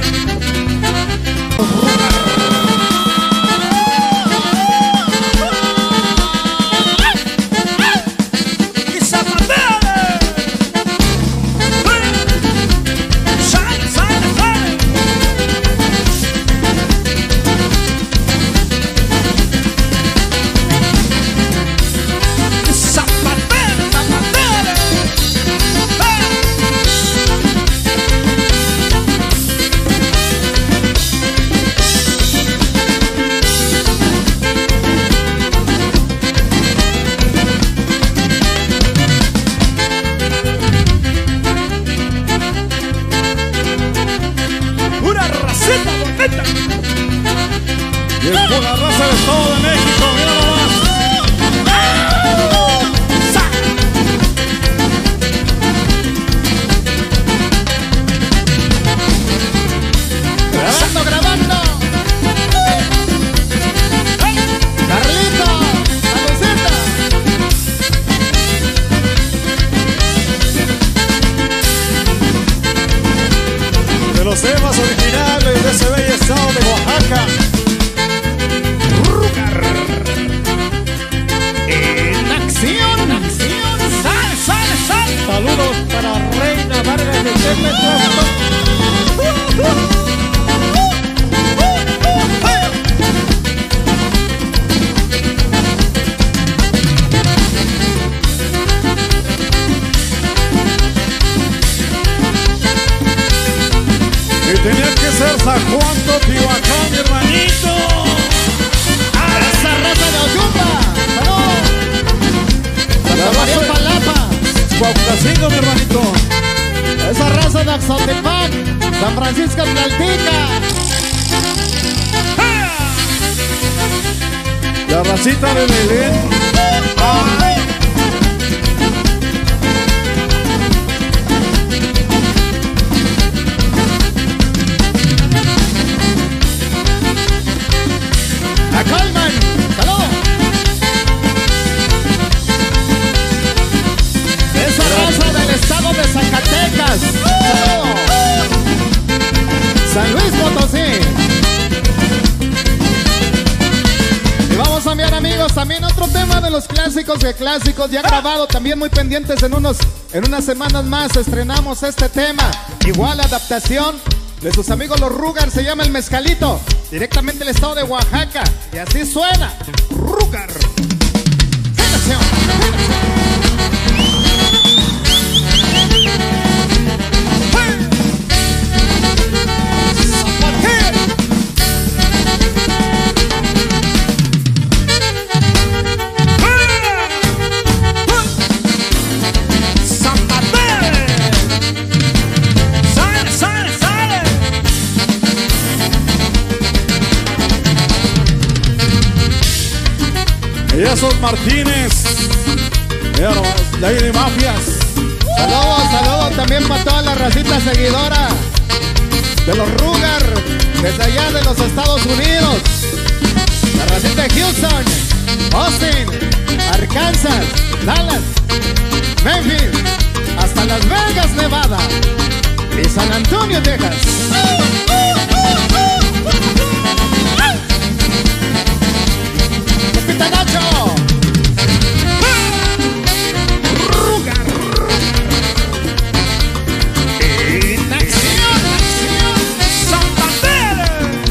Y es pura raza del Estado de México, mira nomás. Grabando. Carlito, salucita. De los temas originales de ese bello estado de Oaxaca. En acción. Sal. Saludos para Reina Vargas de Temetro. Y tenía que ser San Juan Totihuacán, mi hermanito. A esa raza de Oyumba. Santa María Palapa. Cuauhtacingo, mi hermanito. Esa raza de Axotepec, San Francisco Tlaltica. La racita de Belén. Ay. A Colman, saludos. Esa raza del estado de Zacatecas. Saludos. San Luis Potosí. Y vamos a enviar, amigos, también otro tema de los clásicos de clásicos ya grabado, también muy pendientes. En unas semanas más estrenamos este tema. Igual adaptación de sus amigos los Rugar, se llama El Mezcalito, directamente del estado de Oaxaca. Y así suena, Rugar. Y esos Martínez, mira nomás, de ahí de Mafias. Saludos también para toda la racita seguidora de los Rugar, desde allá de los Estados Unidos. La racita de Houston, Austin, Arkansas, Dallas, Memphis, hasta Las Vegas, Nevada y San Antonio, Texas. ¡Pita Nacho! ¡Rugar! ¡En acción! ¡Santander!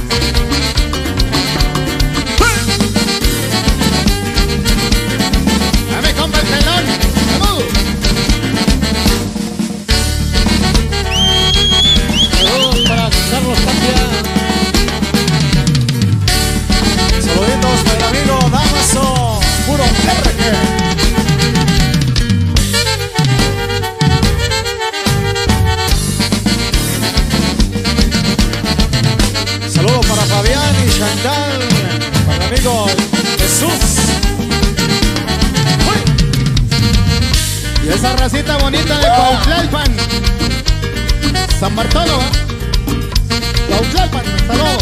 ¡Dame, compa, el pelón! ¡Vamos! Saludos para Carlos Tapia. Saluditos para el amigo Damaso, puro RG. Saludos para Fabián y Chantal, para el amigo Jesús. Y esa racita bonita de Cuautlalpan, San Bartolo, Cuautlalpan, saludos.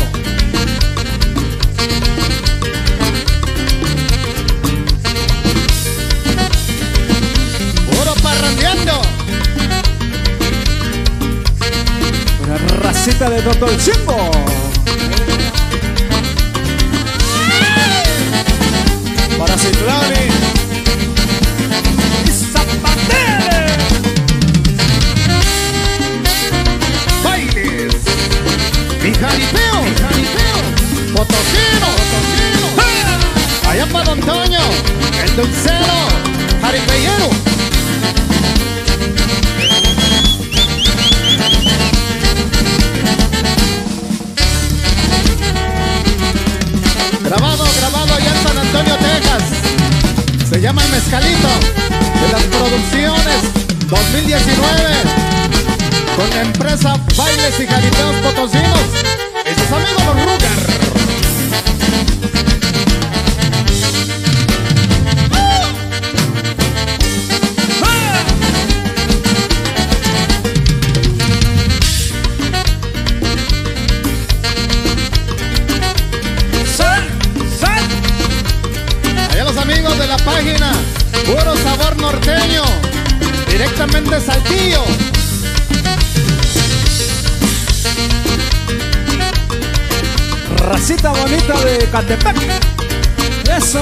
Puro parrandeando. Una racita de de Doctor Chimbo. Para Citlani y Zapatele. Bailes y jaripeo, potosino, allá para Don Toño, el dulcero, jaripeyero. Grabado allá en San Antonio, Texas. Se llama El Mezcalito de las Producciones 2019 con la empresa Bailes y Jaripeos Potosinos y sus amigos los Ruger. Amigos de la página Puro Sabor Norteño, directamente Saltillo. Racita bonita de Catepec. Eso.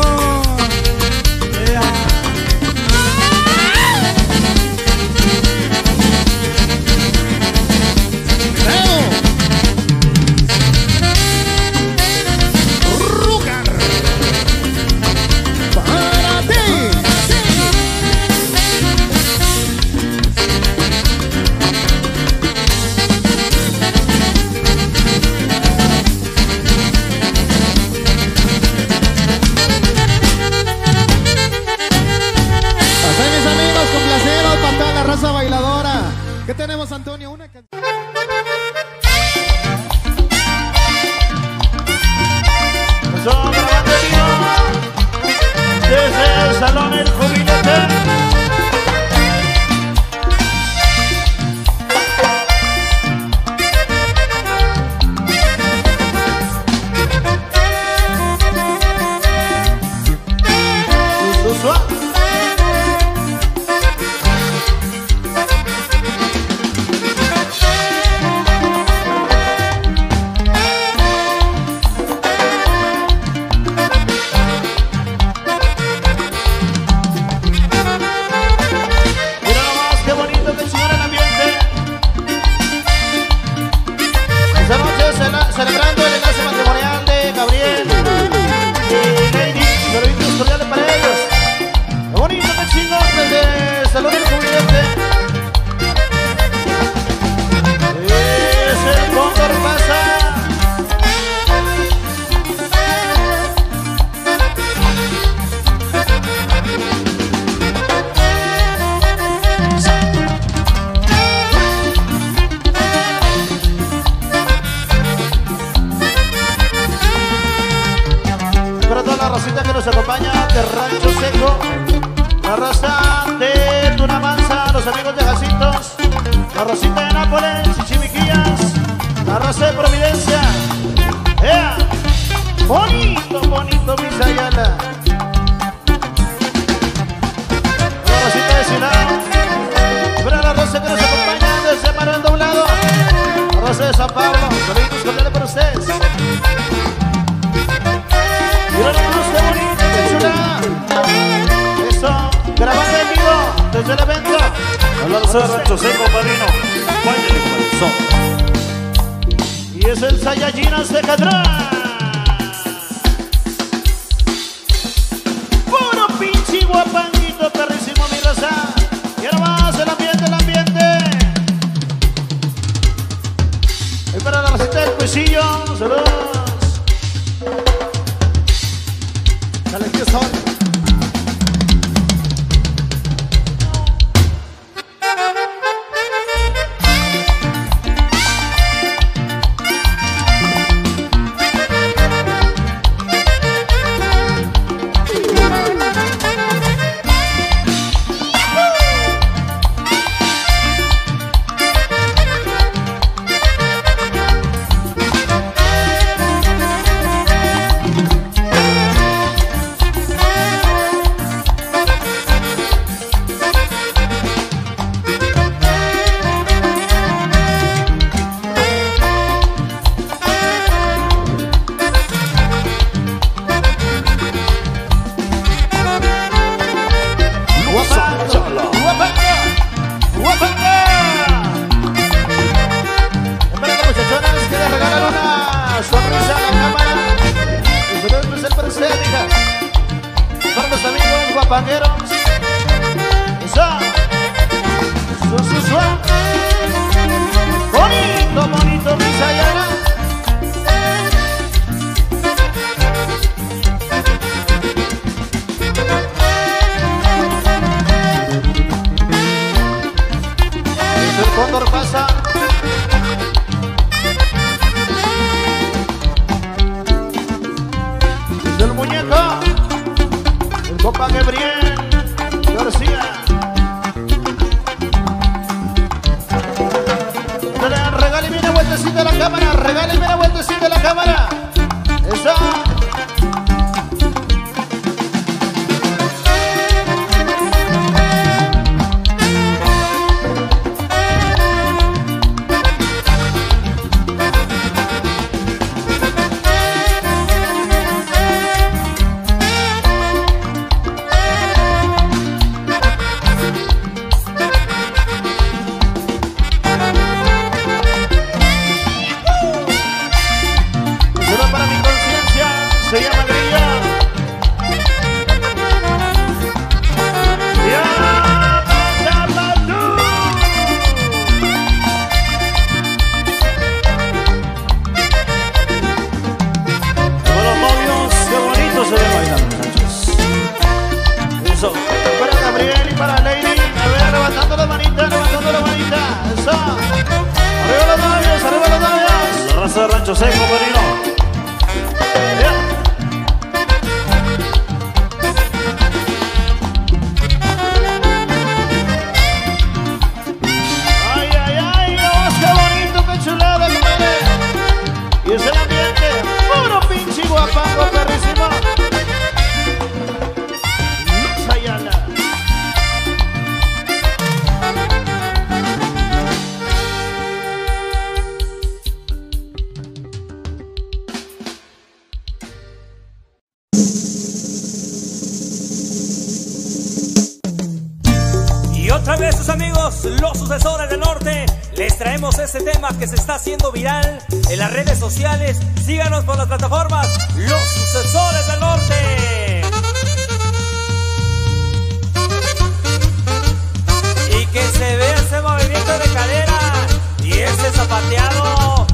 Bailadora. ¿Qué tenemos, Antonio? Una canción. Desde el Salón El Jubilete. Celebrando el enlace matrimonial de Gabriel y Lady, saluditos cordiales para ellos. Qué bonito, qué chingón, desde el Salón del Jubilete. Es el Cóndor pasa. La racita que nos acompaña de Rancho Seco, la raza de Tunamanza, los amigos de Jacintos, la racita de Nápoles y Chimiquillas, la raza de Providencia. ¡Ea! Bonito, bonito, Misayala. La racita de Silao, para la raza que nos acompaña desde Manuel Doblado, la raza de San Pablo, saludos cordiales para ustedes. Mira nomás qué bonito, qué chulada. Eso, grabando en vivo desde el evento. Hablando de Rancho Seco, padrino. Váyale con el son. Y es el Sayayinas de Cadrán. Puro pinche guapanguito, perrísimo mi raza. Y ahora más el ambiente, el ambiente. Y para la racita del Cuisillo, saludos. Dale, aquí son. primera vueltecita de la cámara. Eso. Se llama Grilla. Como los novios, qué bonito se ve bailando, muchachos. Eso. Para Gabriel y para Lady. A ver, levantando la manita, levantando la manita. Eso. Arriba los novios, arriba los novios. La raza de Rancho Seco, padrino. Y es el ambiente, puro pinche guapango perrísimo. Sayala. Y otra vez sus amigos, los sucesores del norte, les traemos este tema que se está haciendo viral en las redes sociales. Síganos por las plataformas, los sucesores del norte. Y que se vea ese movimiento de cadera y ese zapateado.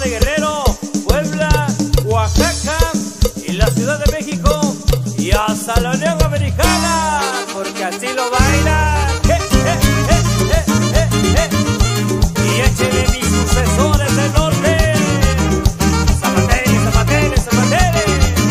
de Guerrero, Puebla, Oaxaca y la Ciudad de México y hasta la Unión Americana, porque así lo bailan. Y échele mis sucesores del norte, zapatele, zapatele, zapatele.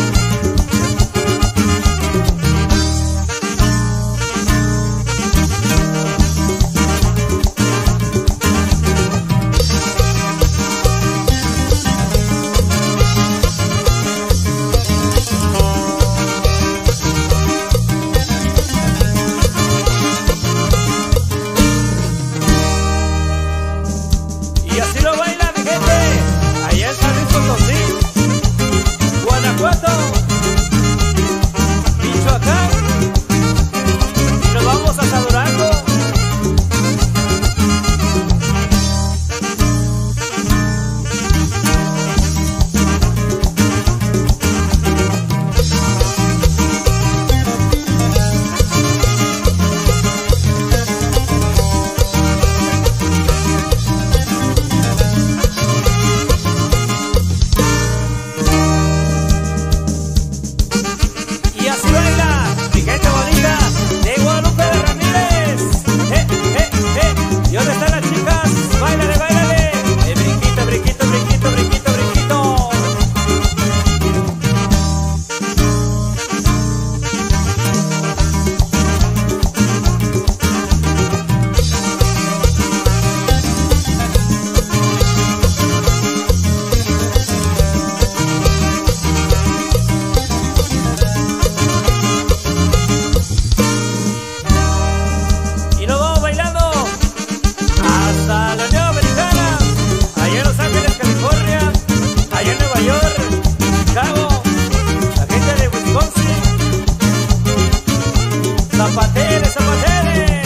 Zapatele, zapatele.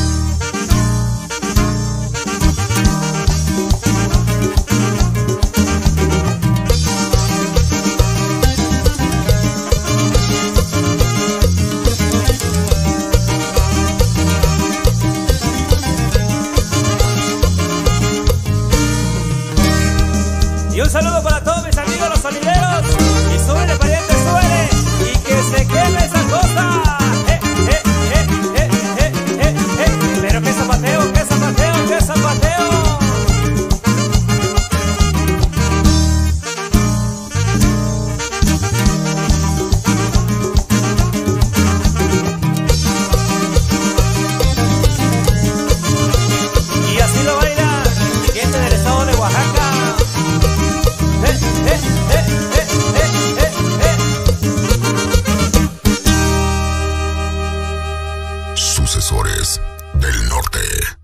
Y un saludo para todos mis amigos los sonideros. Y súbele, pariente, súbele. Y que se queme esa cosa. Pero qué zapateo, qué zapateo, qué zapateo. Y así lo baila gente del estado de Oaxaca. Sucesores del norte.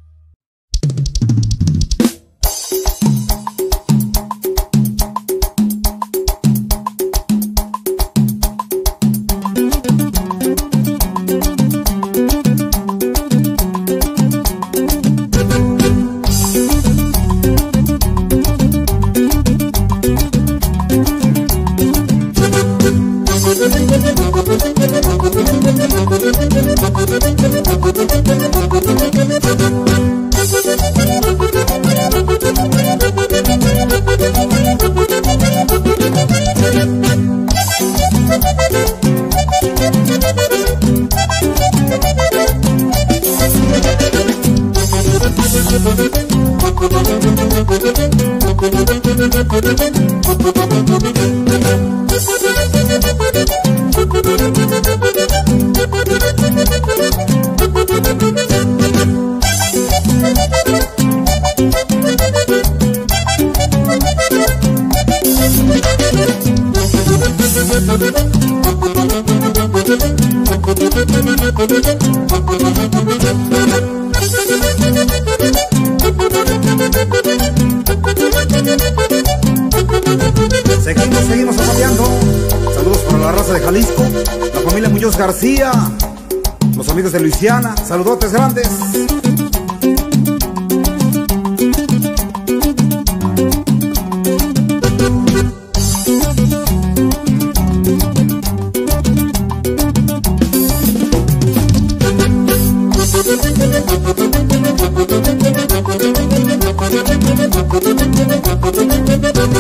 Seguimos zapateando. Saludos para la raza de Jalisco, la familia Muñoz García, los amigos de Luisiana, saludotes grandes.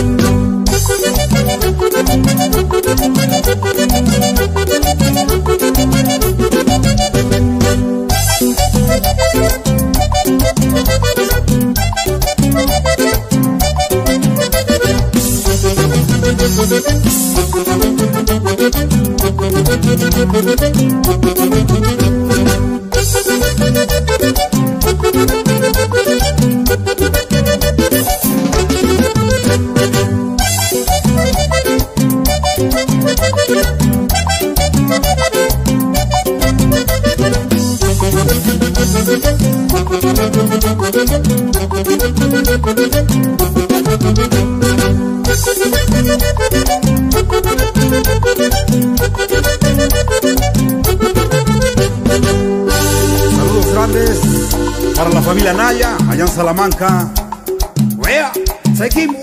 Saludos grandes para la familia Naya, allá en Salamanca. ¡Wea! ¡Seguimos!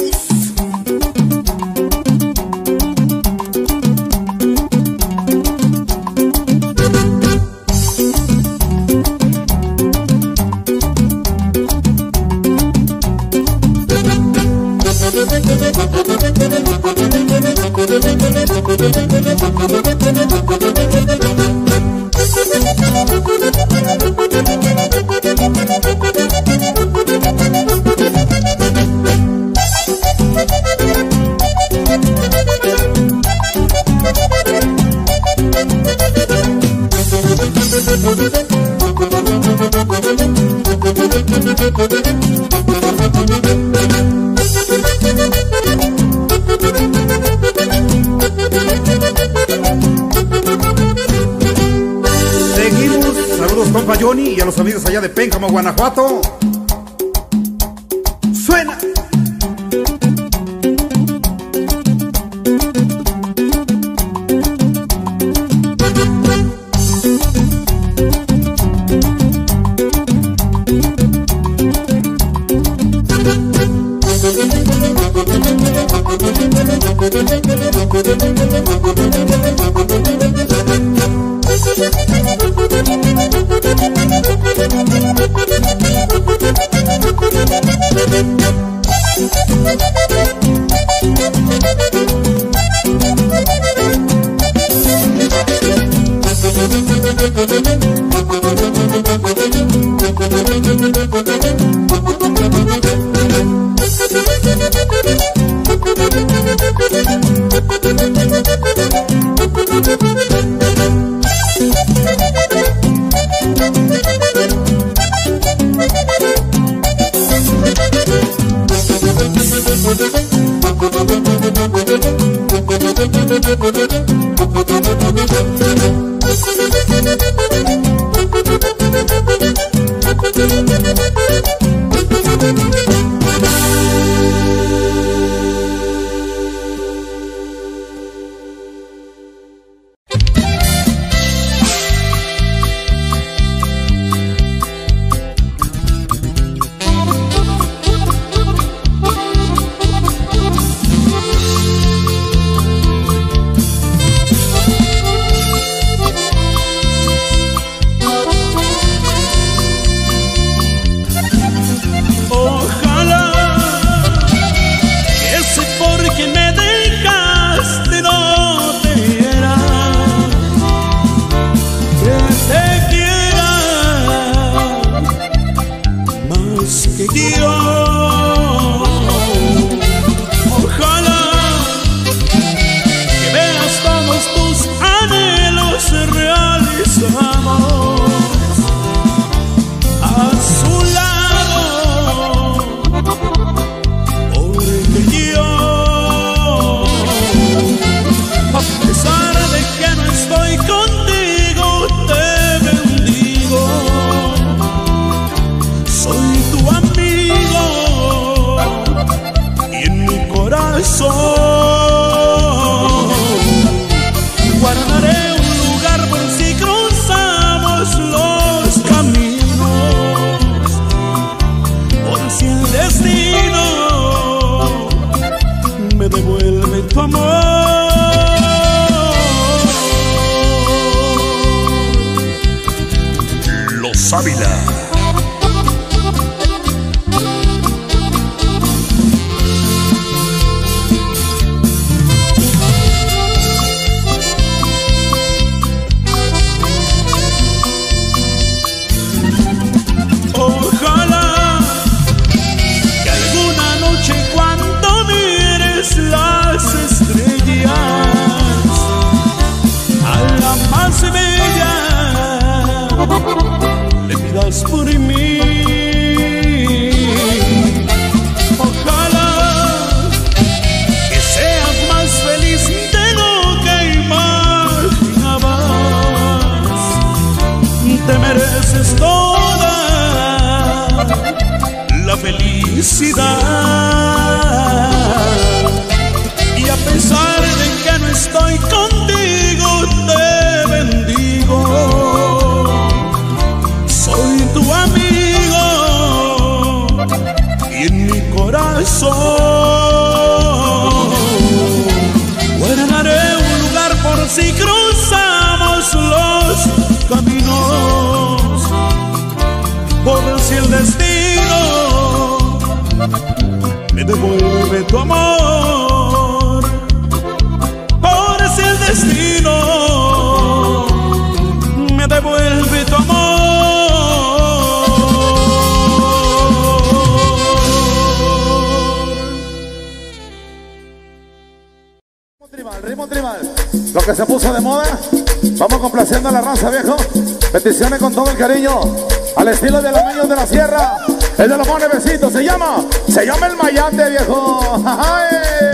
Seguimos, saludos compa Johnny y a los amigos allá de Pénjamo, Guanajuato. Suena. Guardaré un lugar por si cruzamos los caminos, por si el destino me devuelve tu amor. Los Ávila. si cruzamos los caminos, por si el destino me devuelve tu amor, por si el destino me devuelve tu amor. Ritmo tribal, lo que se puso de moda. Vamos complaciendo a la raza, viejo. Peticiones con todo el cariño, al estilo de los niños de la sierra. El de los mones besitos, se llama el Mayate, viejo. ¡Ay!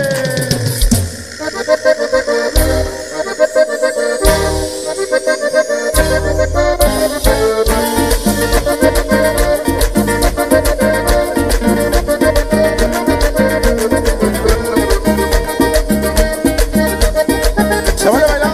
¿Se vale bailar?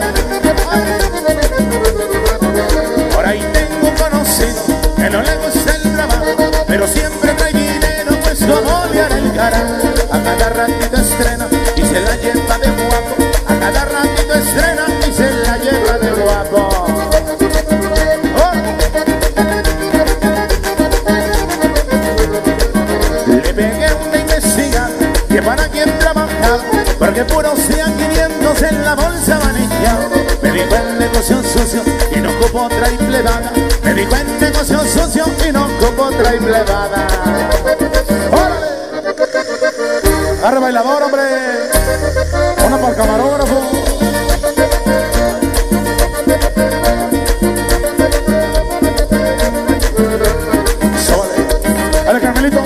Por ahí tengo un conocido que no le gusta el trabajo, pero siempre trae dinero, pues como le hará el cara. A cada ratito estrena y se la lleva de guapo. A cada ratito estrena y se la lleva de guapo. ¡Oh! Le pegué una investigada que para quién trabajaba, porque puros sean 500 en la bolsa manejado. Me dijo el negocio sucio y no ocupo triple bala. Me dijo el negocio sucio y no ocupo triple bala. ¡Órale! Agarra bailador, hombre. Una para el camarógrafo. Sole. Dale, Carmelito.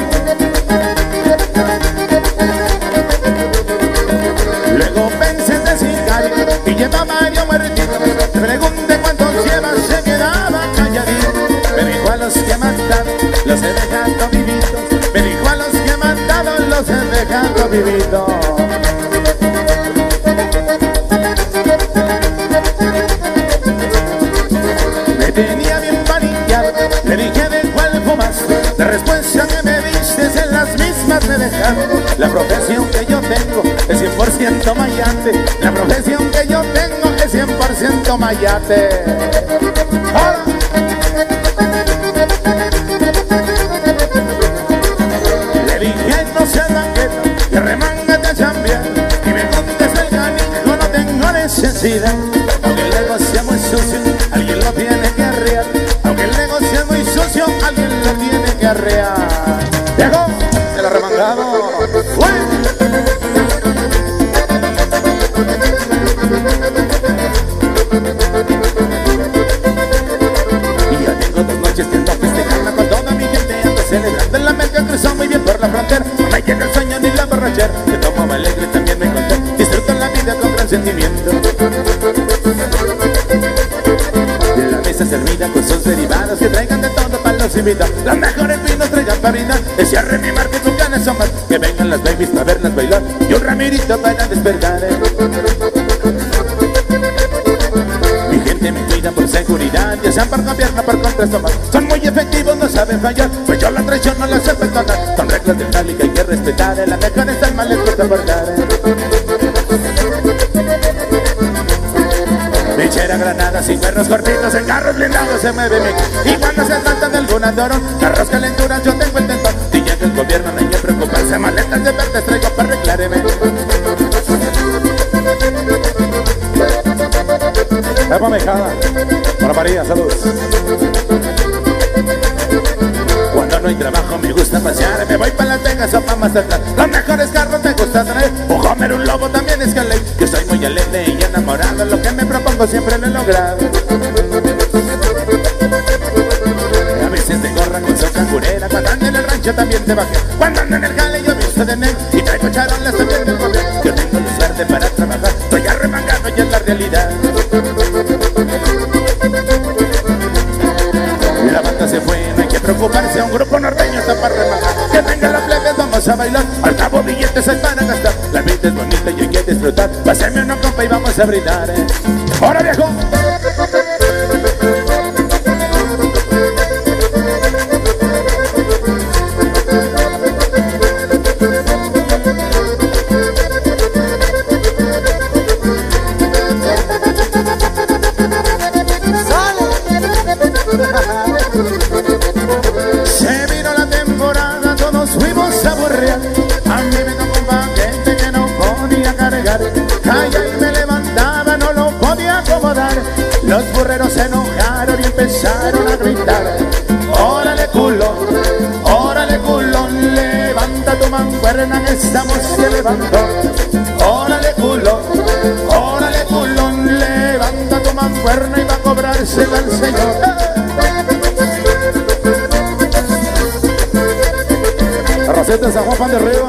Luego pensé en sicario y llevaba Mario muertito. Le pregunté cuántos lleva, se quedaba calladito. Me dijo a los que he matado, los he dejado vivitos. Me dijo a los que he matado, los he dejado vivitos. Me tenía bien panillado, le dije de cuál fumas. La respuesta que me diste en las mismas me dejaron. La profesión que yo tengo es 100% mayate. La profesión que yo tengo es 100% mayate. ¡Ahora! Le dije no seas banqueta, que remángate a chambear. Y me contesta el canijo, no tengo necesidad. Aunque el negocio es muy sucio, alguien lo tiene que arrear. Aunque el negocio es muy sucio, alguien lo tiene que arrear. ¡Viejo! ¡Se lo remangado! ¡Uy! Y ya tengo 2 noches que ando festejando con toda mi gente. Ando celebrando en la América, cruzó muy bien por la frontera. No me llega el sueño ni la borrachera. Yo tomo alegre, también me conté. Disfruto la vida con gran sentimiento. La mesa servida con sus derivados que traigan de todo para los invitados. Los mejores vinos traigan para brindar. Cierre mi marca y tus ganas son más. Que vengan las babies para verlas bailar. Y un ramirito para despertar. Mi gente me cuida por seguridad. Ya sean por gobierno, por contrato más. Son muy efectivos, no saben fallar. Pues yo la traición no la sé perdonar. Son reglas del jali que hay que respetar. La mejor está el mal, les gusta abordar. Bichera, Granada, sin perros cortitos, en carros blindados se mueve mi. Y cuando se trata de algún andorón, carros calenturas, yo tengo el tentón. Si llega el gobierno no hay que preocuparse, maletas de verdes traigo para arreglarme. Epa Mejada, para María, salud. Cuando no hay trabajo me gusta pasear, me voy para Las Vegas o para Mazatlán. Los mejores carros me gusta traer, un Homer, un Lobo también es Calais. Yo soy muy alegre y enamorado, lo que me propongo siempre lo he logrado. A veces te gorra con su cangurera, cuando ando en el rancho también te bajé. Cuando ando en el jale yo visto de negro y traigo charolas también del gobierno. Yo tengo luz verde para trabajar, estoy arremangado y es la realidad. La banda se fue, no hay que preocuparse, un grupo norteño está para rematar. Que vengan las plebes, vamos a bailar, al cabo billetes hay para gastar. La vida es bonita y hay que disfrutar, pásame una copa y vamos a brindar. ¡Ahora viejo! órale culón, levanta tu mancuerna y va a cobrársela al Señor. Arracete de San Juan, Pan de Río.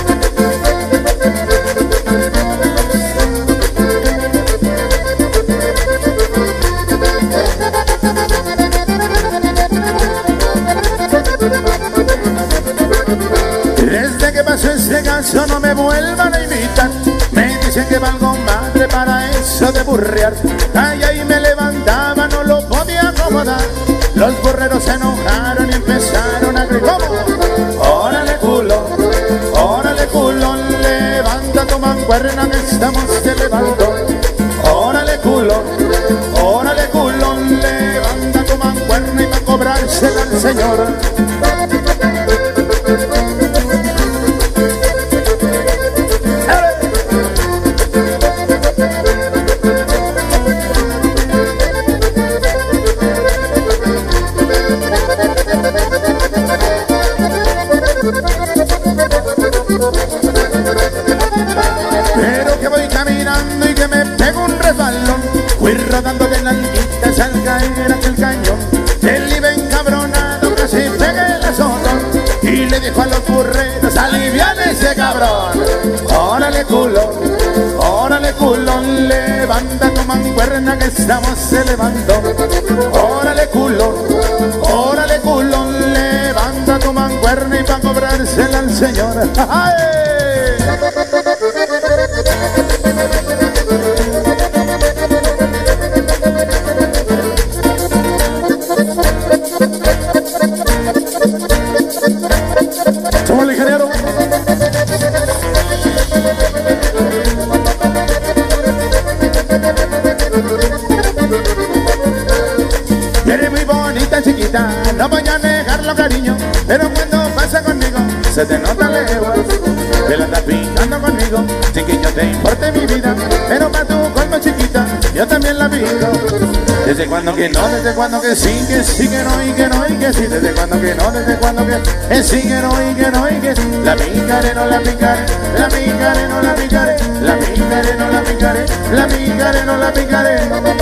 Desde que pasó este caso no me vuelvan a invitar. Me dicen que valgo madre para eso de burrear. Ay, ahí me levantaba, no lo podía acomodar. Los burreros se enojaron y empezaron a gritar. Órale culón, levanta tu mancuerna que estamos te levanto. Órale culón, levanta tu mancuerna y va a cobrársela al Señor. Pero que voy caminando y que me pego un resbalón, fui rodando de nalguitas al caer aquel cañón. Él iba encabronado, casi pegué el azotón, y le dijo a los burreros, alivian ese cabrón. Órale culón, levanta tu mancuerna que estamos se levantó. Órale culón, levanta tu mancuerna y va a cobrársela al Señor. ¡Ay! Somos el ingeniero. Eres muy bonita, chiquita, no voy a negarlo, cariño, pero cuando pasa conmigo se te nota lejos. Te la andas pintando conmigo sin que yo te importe mi vida, pero para tu colmo, chiquita, yo también la pido. Desde cuando que no, desde cuando que sí que no y que no y que sí. Desde cuando que no, desde cuando que sí que no y que no y que sí. La picaré, no la picaré, la picaré, no la picaré, la picaré, no la picaré, la picaré, no la picaré.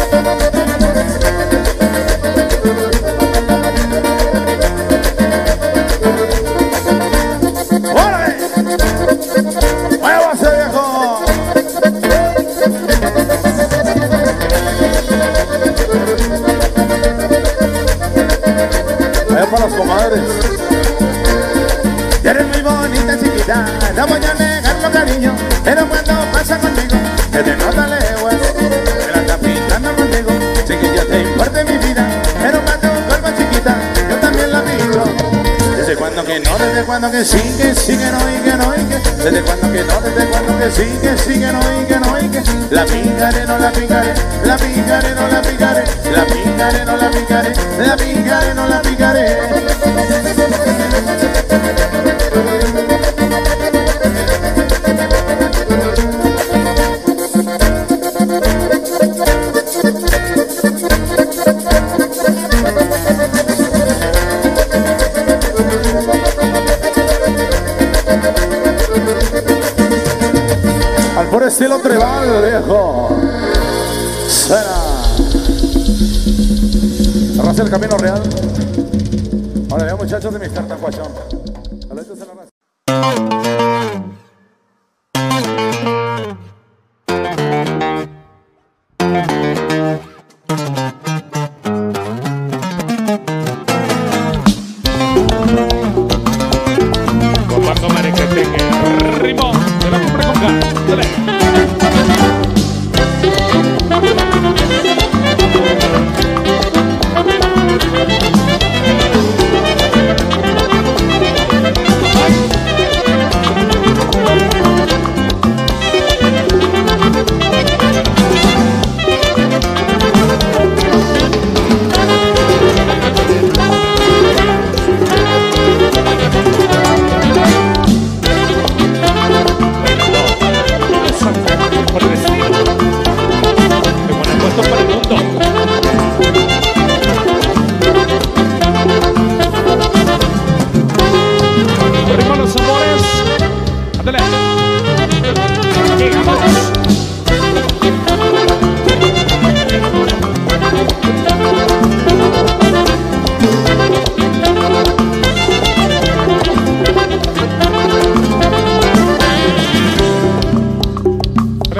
¡Órale! ¡Muévase, viejo! Vaya para las comadres. Eres muy bonita, chiquita, no voy a negarlo, cariño, pero cuando pasa conmigo se te nota lejos. Te la estás pintando conmigo sin que yo te importe mi vida, pero para tu cuerpo, chiquita, yo también la pido. Desde cuando que no, desde cuando que sí que no y que no y que. Desde cuando que no, desde cuando que sí que no y que no y que. La picaré, no la picaré, la picaré, no la picaré, la picaré, no la picaré, la picaré, no la picaré. Al puro estilo tribal, viejo. Suena. Arrasa el camino real. Ahora veo, muchachos de Mr. Tacuachón. Saludos a la raza. Comparto Mariquete, ritmo de la cumbre con gas.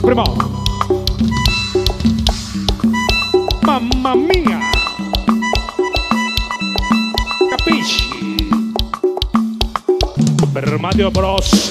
primo. Mamma mía. Capisci? Super Mario Bros.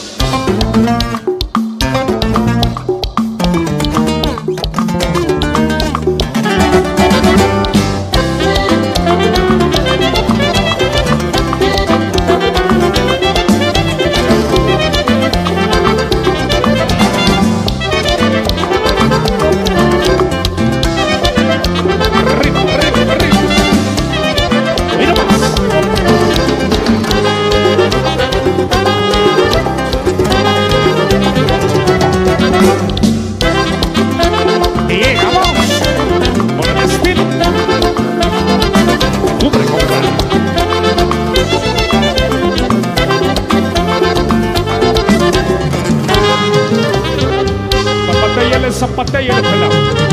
Zapatella el pelado.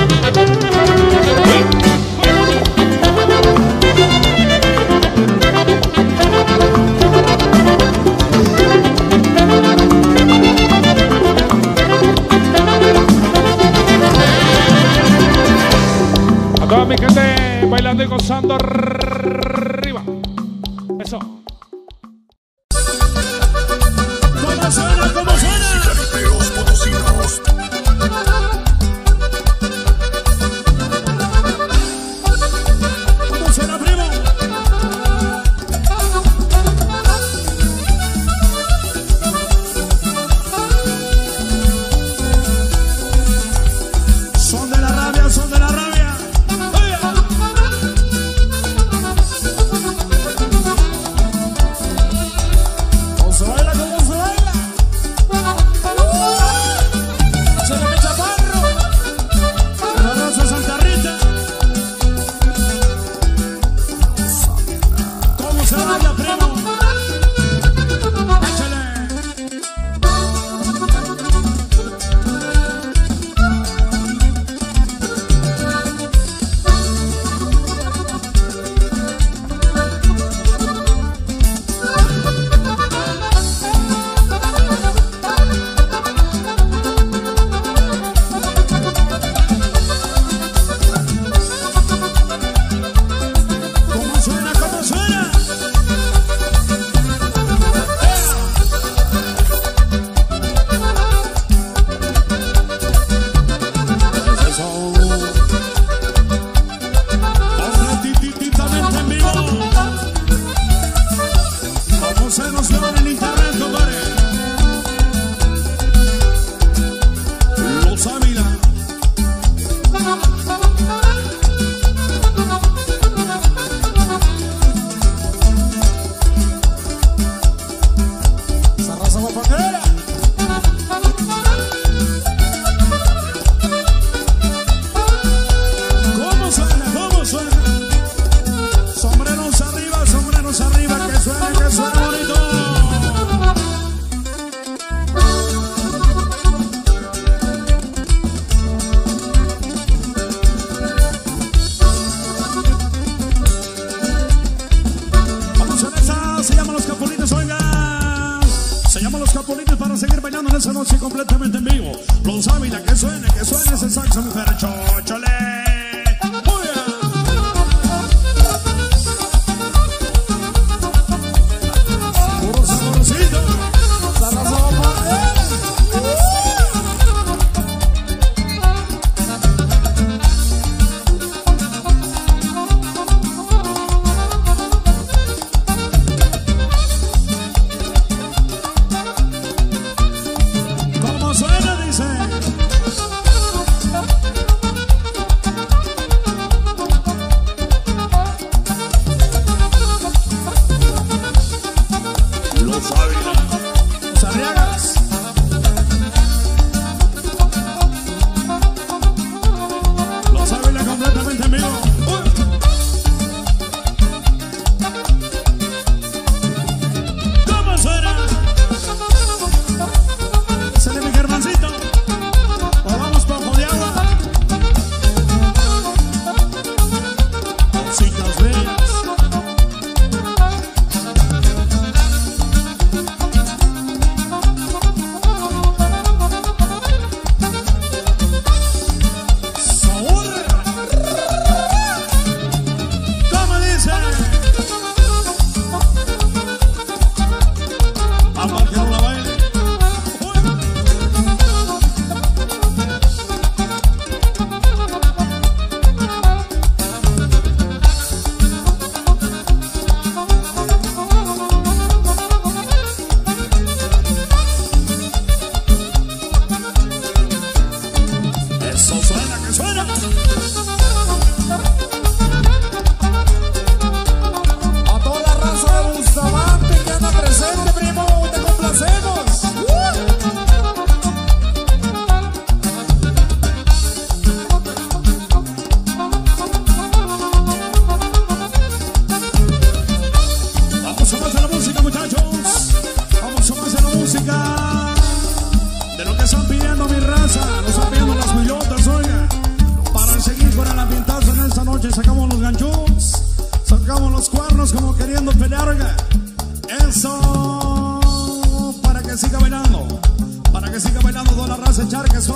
A toda mi gente bailando y gozando arriba. Eso. ¿Cómo suena? ¿Cómo suena? Caribeos potosinos. Esa noche completamente en vivo. Los Ávila, que suene ese saxo, mujer, chochole. Puro saborcito.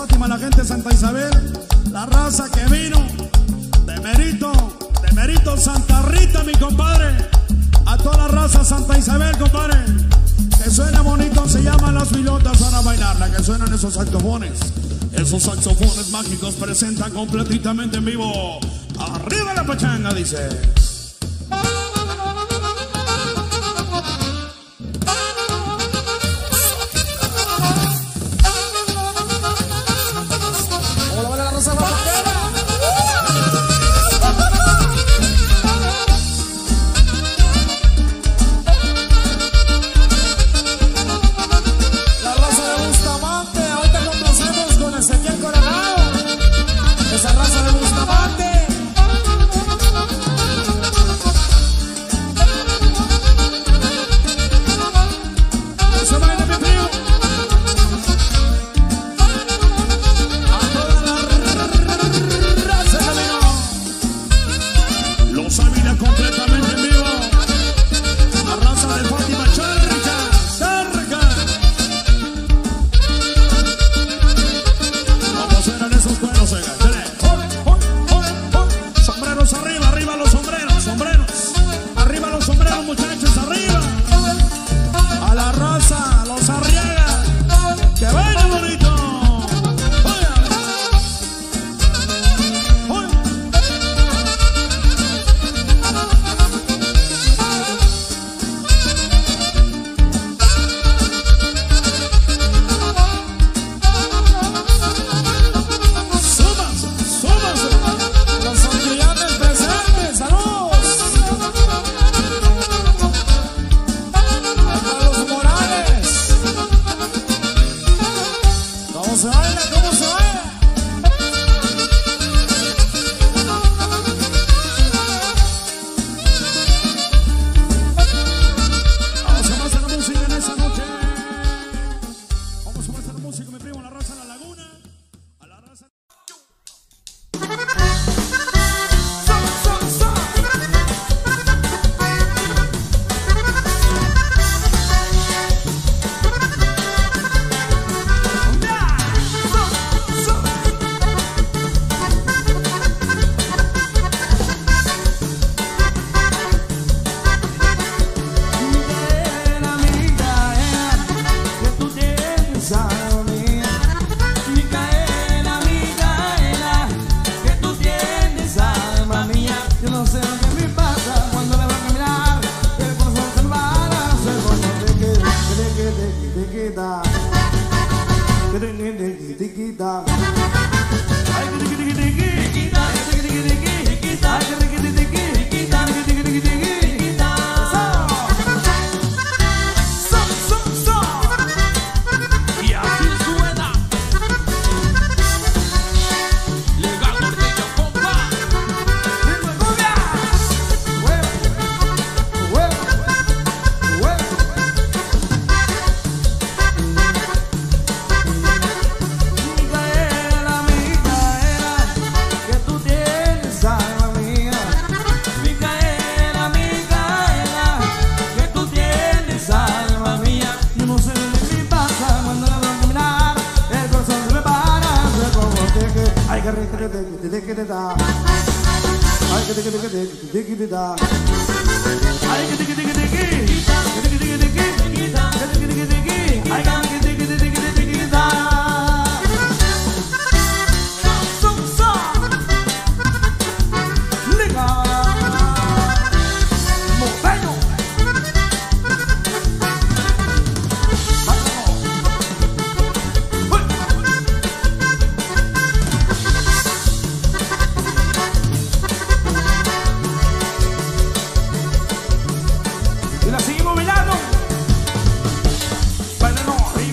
Fátima, la gente de Santa Isabel, la raza que vino de Mérito Santa Rita, mi compadre. A toda la raza Santa Isabel, compadre. Que suena bonito, se llaman las pilotas para bailarla, que suenan esos saxofones. Esos saxofones mágicos presentan completamente en vivo. Arriba la pachanga, dice. Y la seguimos mirando. Bueno, no.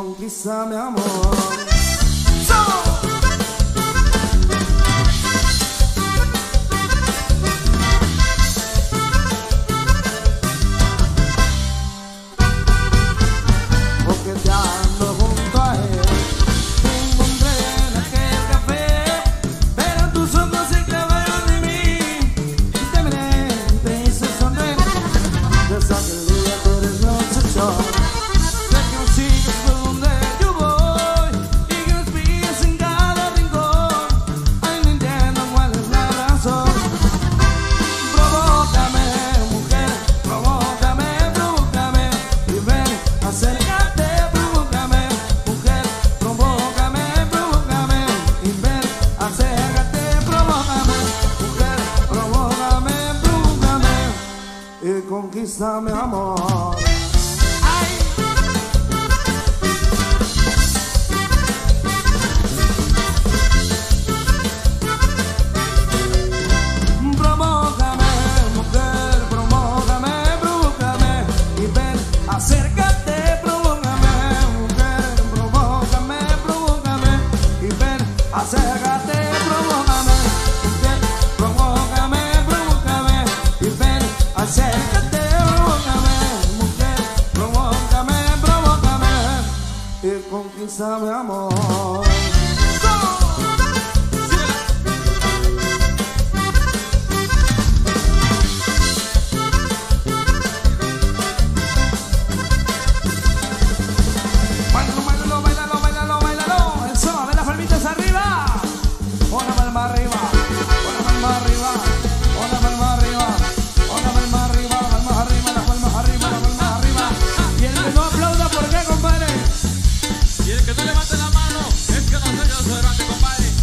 conquístame, amor. Conquístame, amor. Provócame, mujer, provócame, provócame y ven, acércate, provócame, mujer, provócame, provócame y ven, acércate, provócame, mujer, provócame, provócame y ven, acércate, provócame, mujer, provócame, provócame y conquístame, amor. Bailalo, bailalo, bailalo, bailalo. Eso, a ver las palmitas arriba. Una palma arriba, una palma arriba, una palma arriba, una palma arriba, palmas arriba, las palmas arriba, las palmas arriba. Y el que no aplauda, ¿por qué, compadre? Y el que no levante la mano es que no se grande, compadre.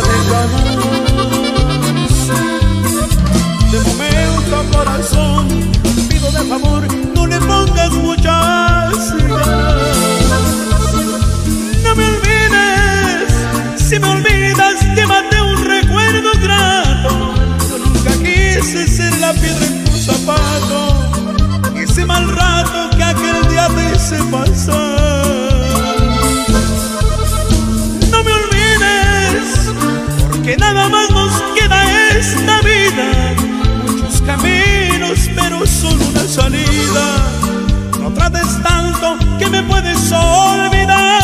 ganas. De momento, corazón, pido de favor, no le pongas muchas ganas. No me olvides, si me olvidas, llévate un recuerdo grato. Yo nunca quise ser la piedra en tu zapato, ese mal rato que aquel día te hice pasar. No me olvides, porque nada más nos queda esta vida. Muchos caminos, pero solo una salida. No trates tanto que me puedes olvidar.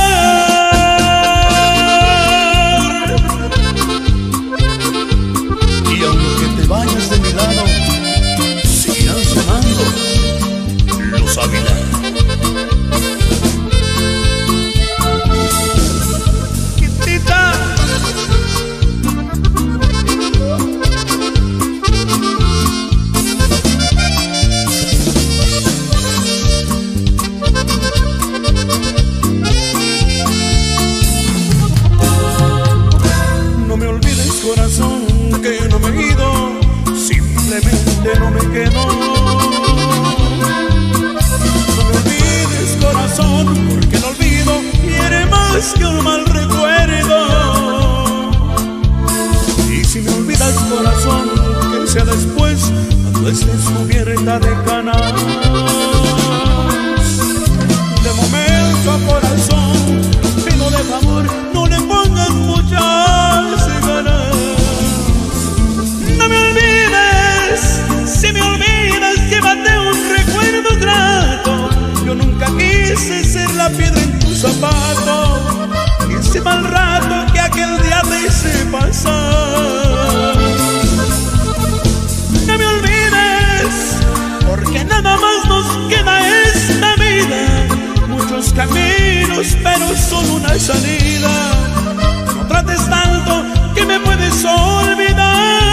Y aunque te vayas de mi lado, seguirán sonando los Ávila. Quitita. No me olvides, corazón, que no me he ido, simplemente no me quedo. No me olvides, corazón, porque el olvido quiere más que un mal recuerdo. Y si me olvidas, corazón, que sea después, cuando estés cubierta de canas. De momento, corazón, pido de favor, no le pongas muchas ganas. No me olvides, si me olvidas, llévate un recuerdo grato. Yo nunca quise ser la piedra en tu zapato, ese mal rato que aquel día te hice pasar. No me olvides, porque nada más nos queda esta vida. Muchos caminos, pero solo una salida. No trates tanto que me puedes olvidar.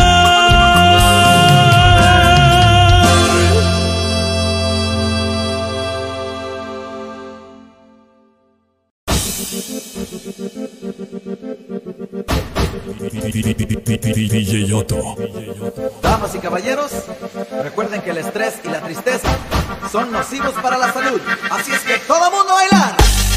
DJ Yoto. Damas y caballeros, recuerden que el estrés y la tristeza son nocivos para la salud. Así es que todo mundo a bailar.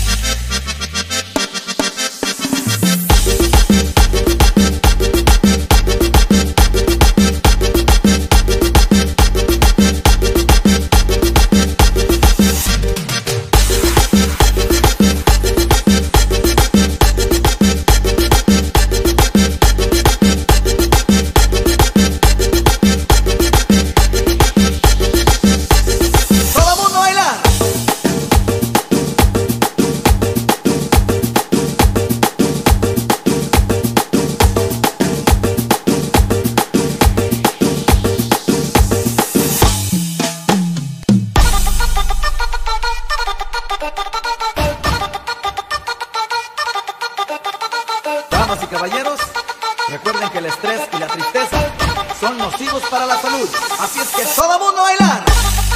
Damas y caballeros, recuerden que el estrés y la tristeza son nocivos para la salud. Así es que todo mundo a bailar.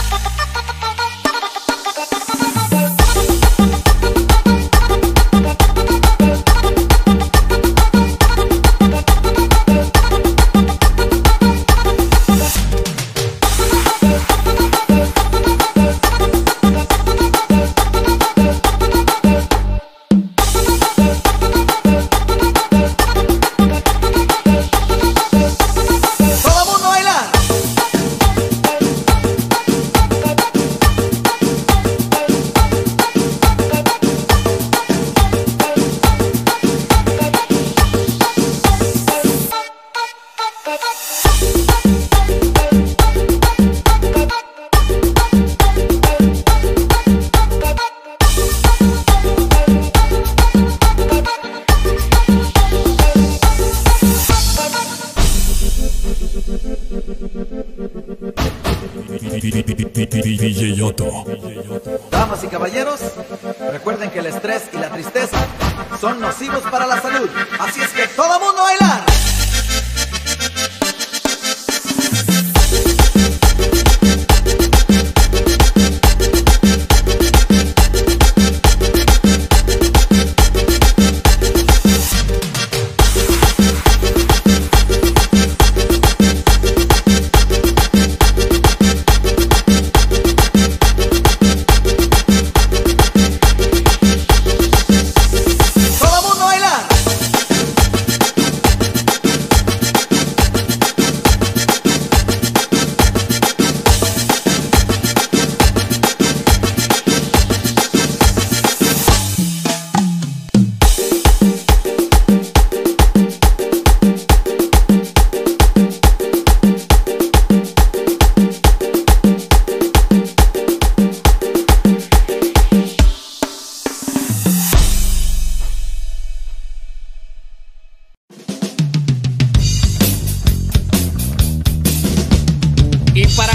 DJ Yoto. Damas y caballeros, recuerden que el estrés y la tristeza son nocivos para la salud. Así es que todo mundo a bailar.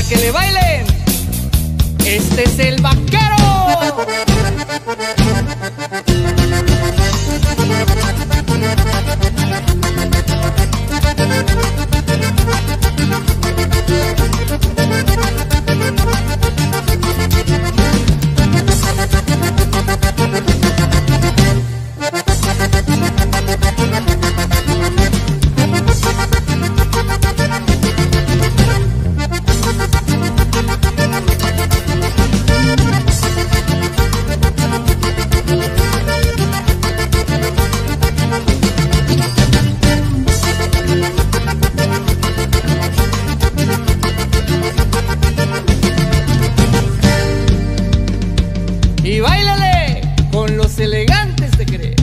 para que le bailen. Este es el vaquero. Y báilale con los elegantes de Jerez.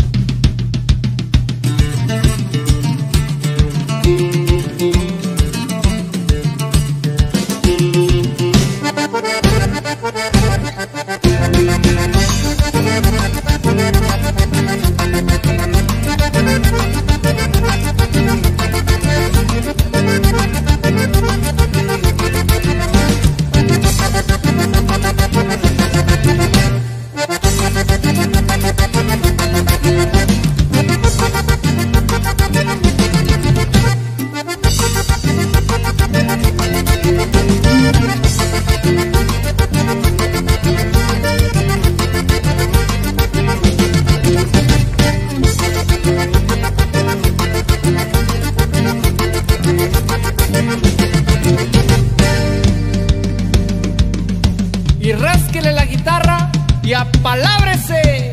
Y rásquele la guitarra y apalábrese.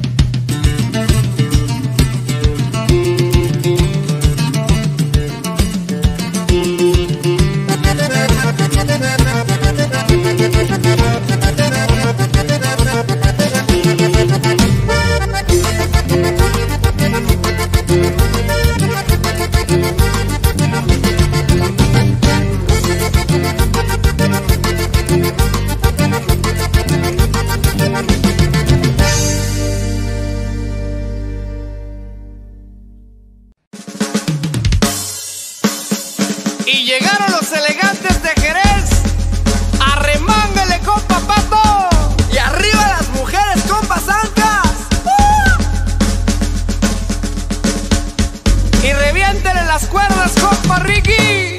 Y llegaron los elegantes de Jerez. Arremángale, compa Pato. Y arriba las mujeres, compa Zancas. Y reviéntele las cuerdas, compa Ricky.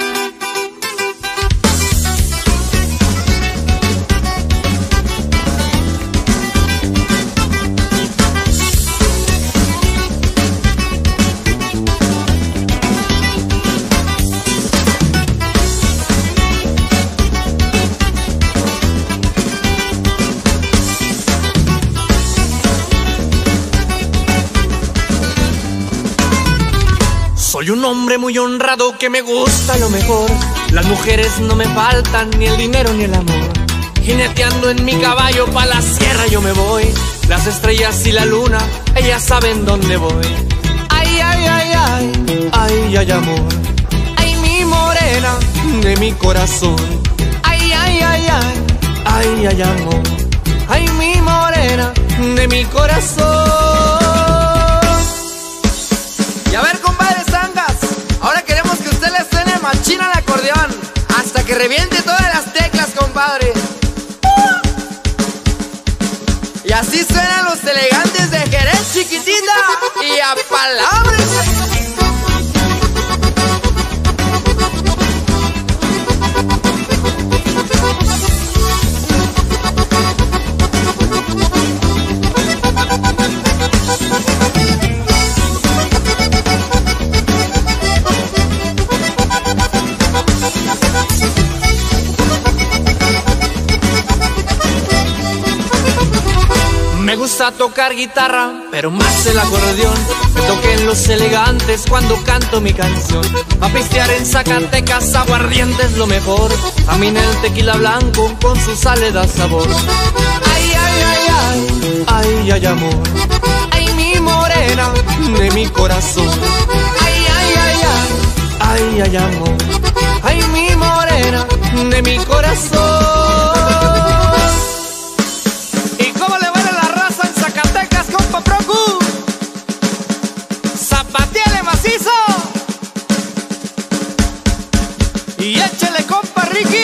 Soy un hombre muy honrado que me gusta lo mejor. Las mujeres no me faltan, ni el dinero ni el amor. Jineteando en mi caballo pa' la sierra yo me voy. Las estrellas y la luna, ellas saben dónde voy. Ay, ay, ay, ay, ay, ay, amor. Ay, mi morena de mi corazón. Ay, ay, ay, ay, ay, ay, amor. Ay, mi morena de mi corazón. Y a ver, compadre Zangas, ahora queremos que usted le suene machina al acordeón hasta que reviente todas las teclas, compadre. Y así suenan los elegantes de Jerez, chiquitita. Y a palabras. Me gusta tocar guitarra, pero más el acordeón. Me toquen los elegantes cuando canto mi canción. A pistear en Zacatecas, aguardiente es lo mejor. A mí el tequila blanco con su sal le da sabor. Ay, ay, ay, ay, ay, ay, amor. Ay, mi morena de mi corazón. Ay, ay, ay, ay, ay, ay, amor. Ay, mi morena de mi corazón. Y échale, compa Ricky.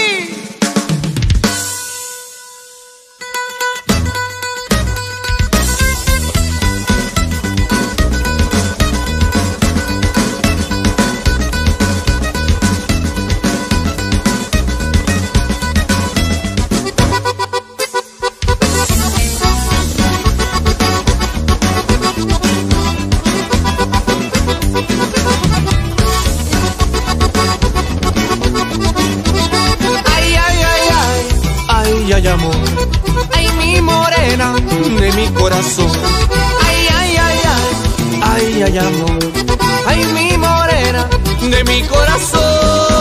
ay mi morena de mi corazón.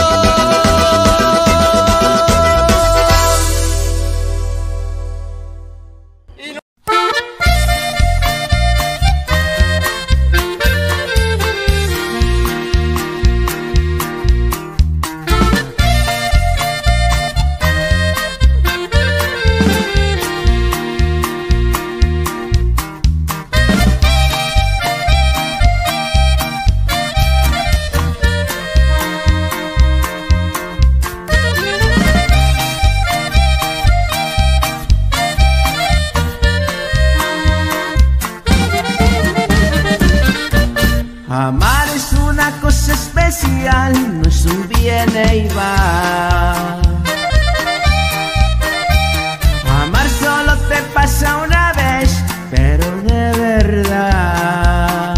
Amar es una cosa especial, no es un viene y va. Amar solo te pasa una vez, pero de verdad.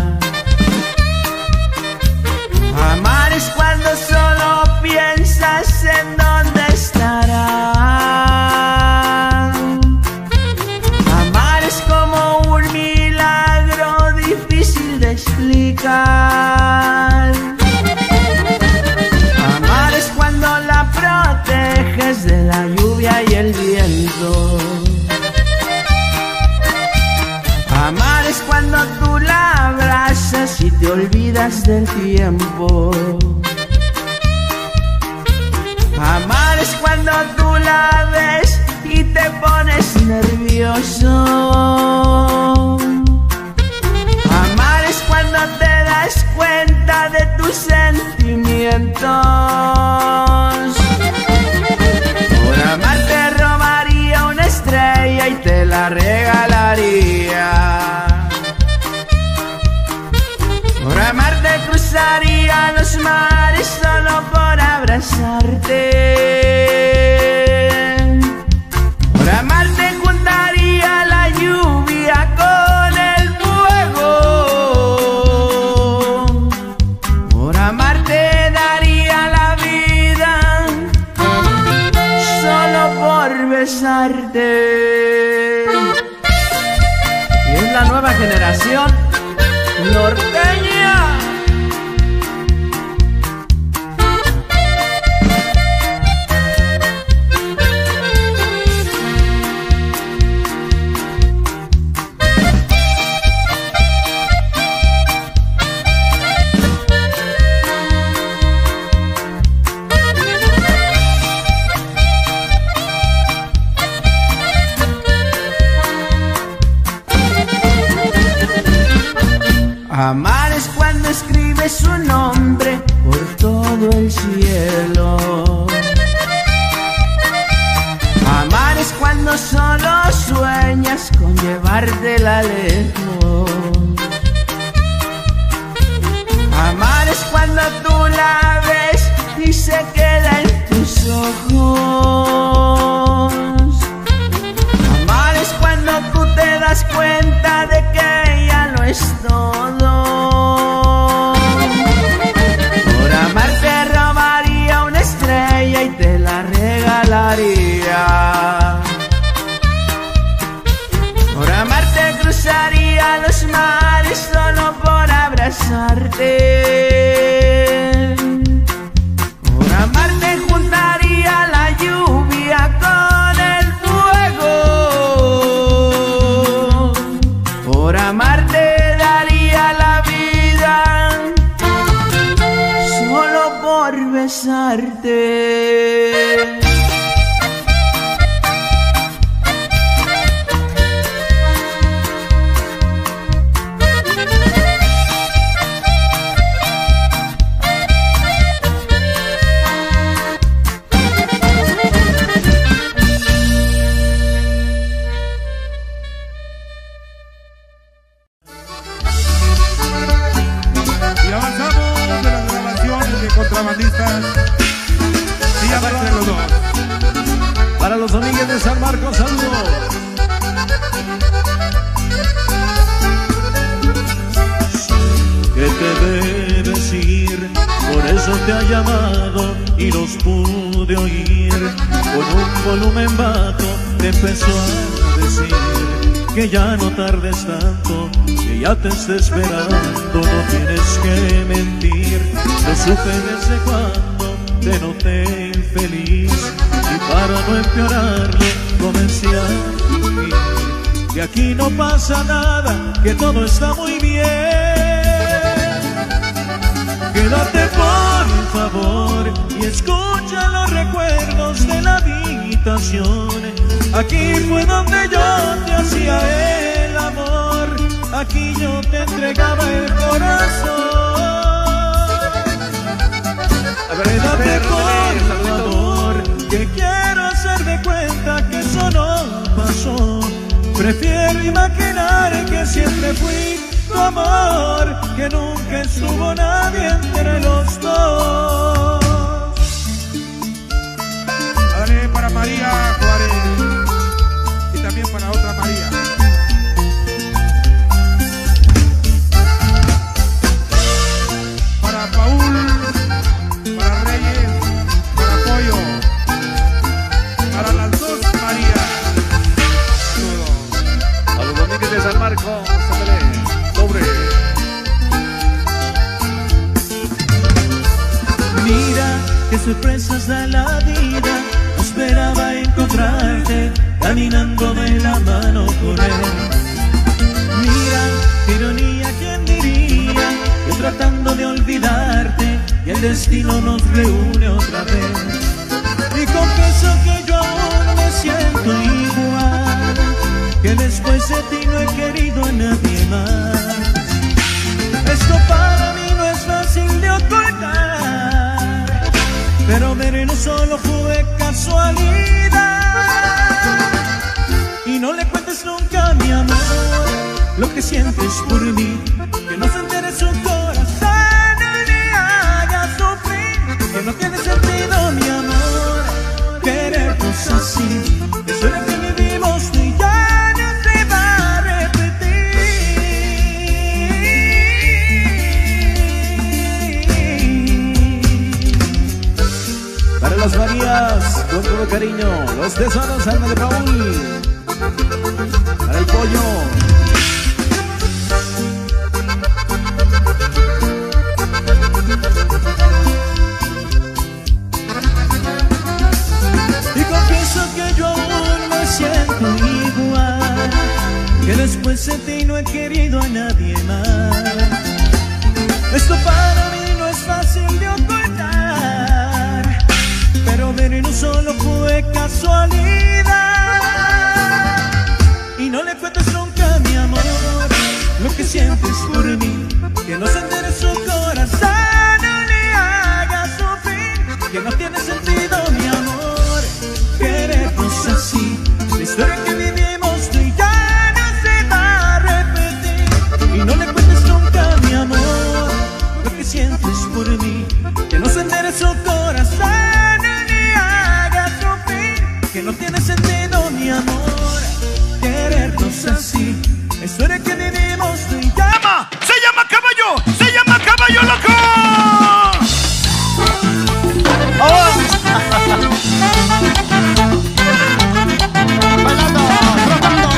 Amar es cuando solo piensas en dónde estará. Amar es como un milagro difícil de explicar. Amar es cuando la proteges de la lluvia y el viento. Amar es cuando tú la abrazas y te olvidas del tiempo. Amar es cuando tú la ves y te pones nervioso. Amar es cuando te das cuenta de tus sentimientos. Por amar te robaría una estrella y te la regalaría. Por amar te cruzaría los mares solo por abrazarte. Por amar te juntaría la lluvia con el fuego. Por amar te daría la vida solo por besarte. Y es la nueva generación norteña. Amar es cuando escribes su nombre por todo el cielo. Amar es cuando solo sueñas con llevártela lejos. Amar es cuando tú la ves y se queda en tus ojos. Amar es cuando tú te das cuenta de que ella no es todo. Por amar te robaría una estrella y te la regalaría. Por amar te cruzaría los mares solo por abrazarte. Por amar te juntaría la lluvia con el fuego. Por amar te daría la vida solo por besarte. Y avanzamos de las grabaciones de contrabandistas. Y aparte los dos. Para los amigos de San Marcos, saludos. Que te debes ir, por eso te ha llamado y los pude oír. Con un volumen bajo te empezó a decir que ya no tardes tanto, que ya te esté esperando. No tienes que mentir, lo supe desde cuando te noté infeliz. Y para no empeorarlo comencé a fingir que aquí no pasa nada, que todo está muy bien. Quédate por favor y escucha los recuerdos de la habitación. Aquí fue donde yo te hacía el amor, aquí yo te entregaba el corazón. Quédate por favor, que quiero hacer de cuenta que eso no pasó. Prefiero imaginar que siempre fui tu amor, que nunca estuvo nadie entre los dos. Dale para María Juárez y también para otra María. Para Paul, para Reyes, para Pollo, para las dos Marías. Saludos. A los Domínguez de San Marcos, pobre. Mira qué sorpresas da la vida, no esperaba encontrarte caminando de la mano con él. Mira qué ironía, quién diría que tratando de olvidarte y el destino nos reúne otra vez. Y confieso que yo aún me siento igual, que después de ti no he querido a nadie más. Esto para mí no es fácil de ocultar, pero ver no solo fue casualidad. Y no le cuentes nunca, mi amor, lo que sientes por mí, que no se entere su corazón ni haga sufrir, que no tiene sentido, mi amor, querernos así. Eso es lo que vivimos tú y ya no se va a repetir. Para las Marías, con todo cariño, los tesoros Ana de Paul. Para el Pollo. Y confieso que yo aún me siento igual, que después de ti no he querido a nadie más. Esto para mí no es fácil de ocultar, pero ver no solo fue casualidad. Y no le cuentes nunca, mi amor, lo que sientes por mí, que no se entere su corazón ni haga sufrir, que no tiene sentido, mi amor, querernos así. La historia que vivimos tú y ya no se va a repetir. Y no le cuentes nunca, mi amor, lo que sientes por mí, que no se entere su corazón ni haga sufrir, que no tiene sentido, mi amor, querernos así. La historia que vivimos tú y ya. Se llama Caballo, se llama Caballo Loco. Bailando, trotando.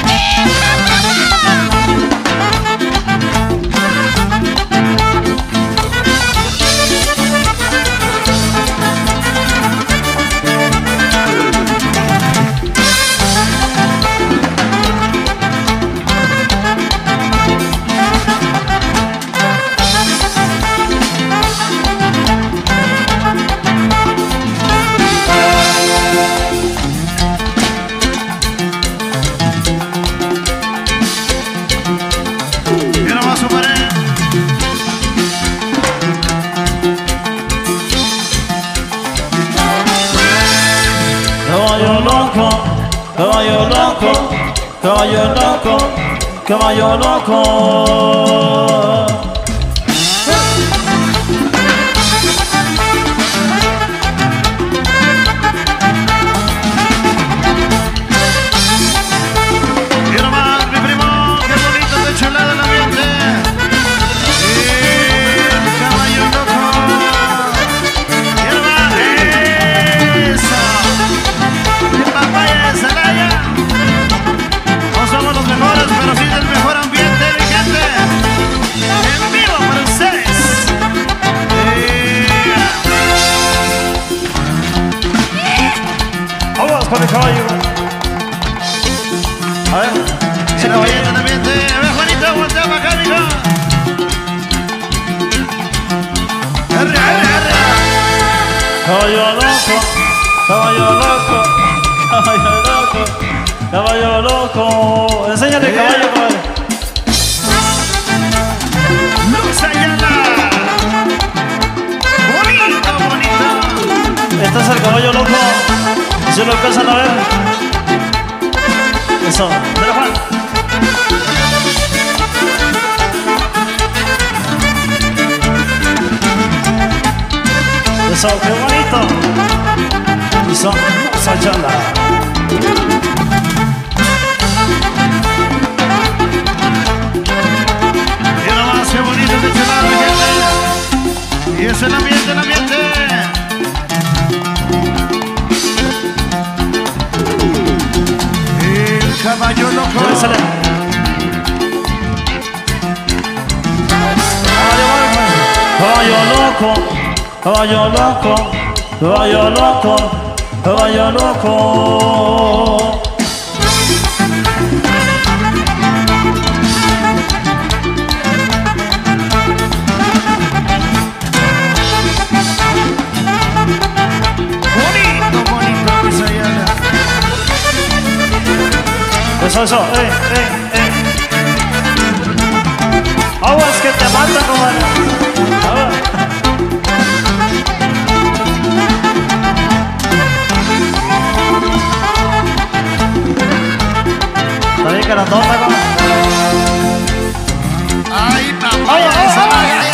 Caballo loco, caballo loco, caballo loco. Somos los mejores. Caballo loco, caballo loco, caballo loco, caballo loco. Enséñale caballo, caballo. Luz Ayala. Bonita, bonita. Este es el caballo loco. Si lo alcanzan a ver. Eso. Dale, Juan. Eso, qué bonito. Eso, Luz Ayala. Y nomás, qué bonito de este lado, gente. Y es el ambiente, el ambiente. El caballo loco. Caballo loco, caballo loco, caballo loco, caballo loco. Bonito, bonito, Luz Ayala. Eso, Aguas que te mata, comadre. Está bien grandota, comadre. Ay, papá. Eso.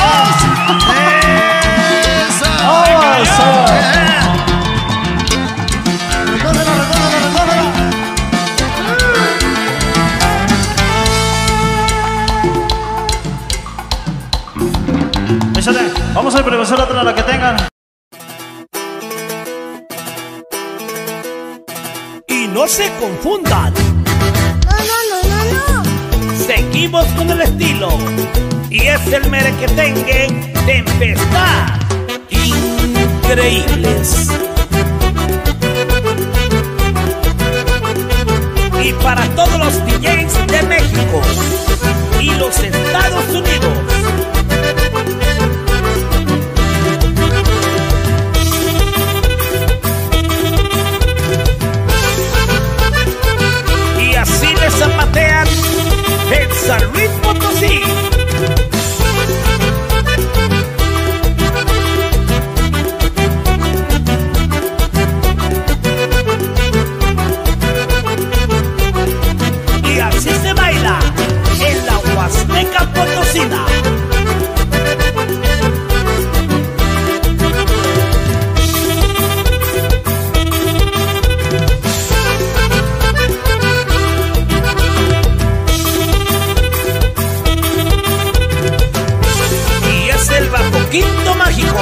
Vamos a improvisar otra la que tengan. Y no se confundan. No. Seguimos con el estilo. Y es el merequetengue Tempestad. Increíbles. Y para todos los DJs de México y los Estados Unidos. Y así les zapatean en San Luis Potosí. Y así se baila en la Huasteca Potosina. Y es el Bajo Quinto Mágico.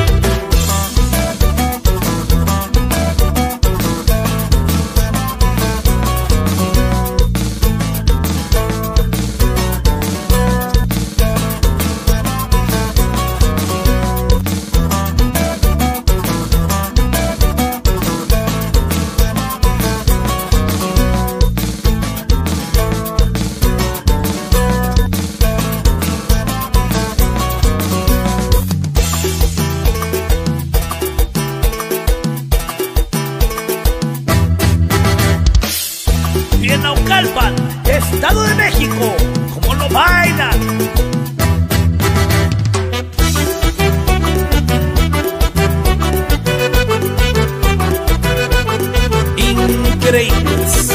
Y en Naucalpan, Estado de México, ¿cómo lo bailan? Increíbles.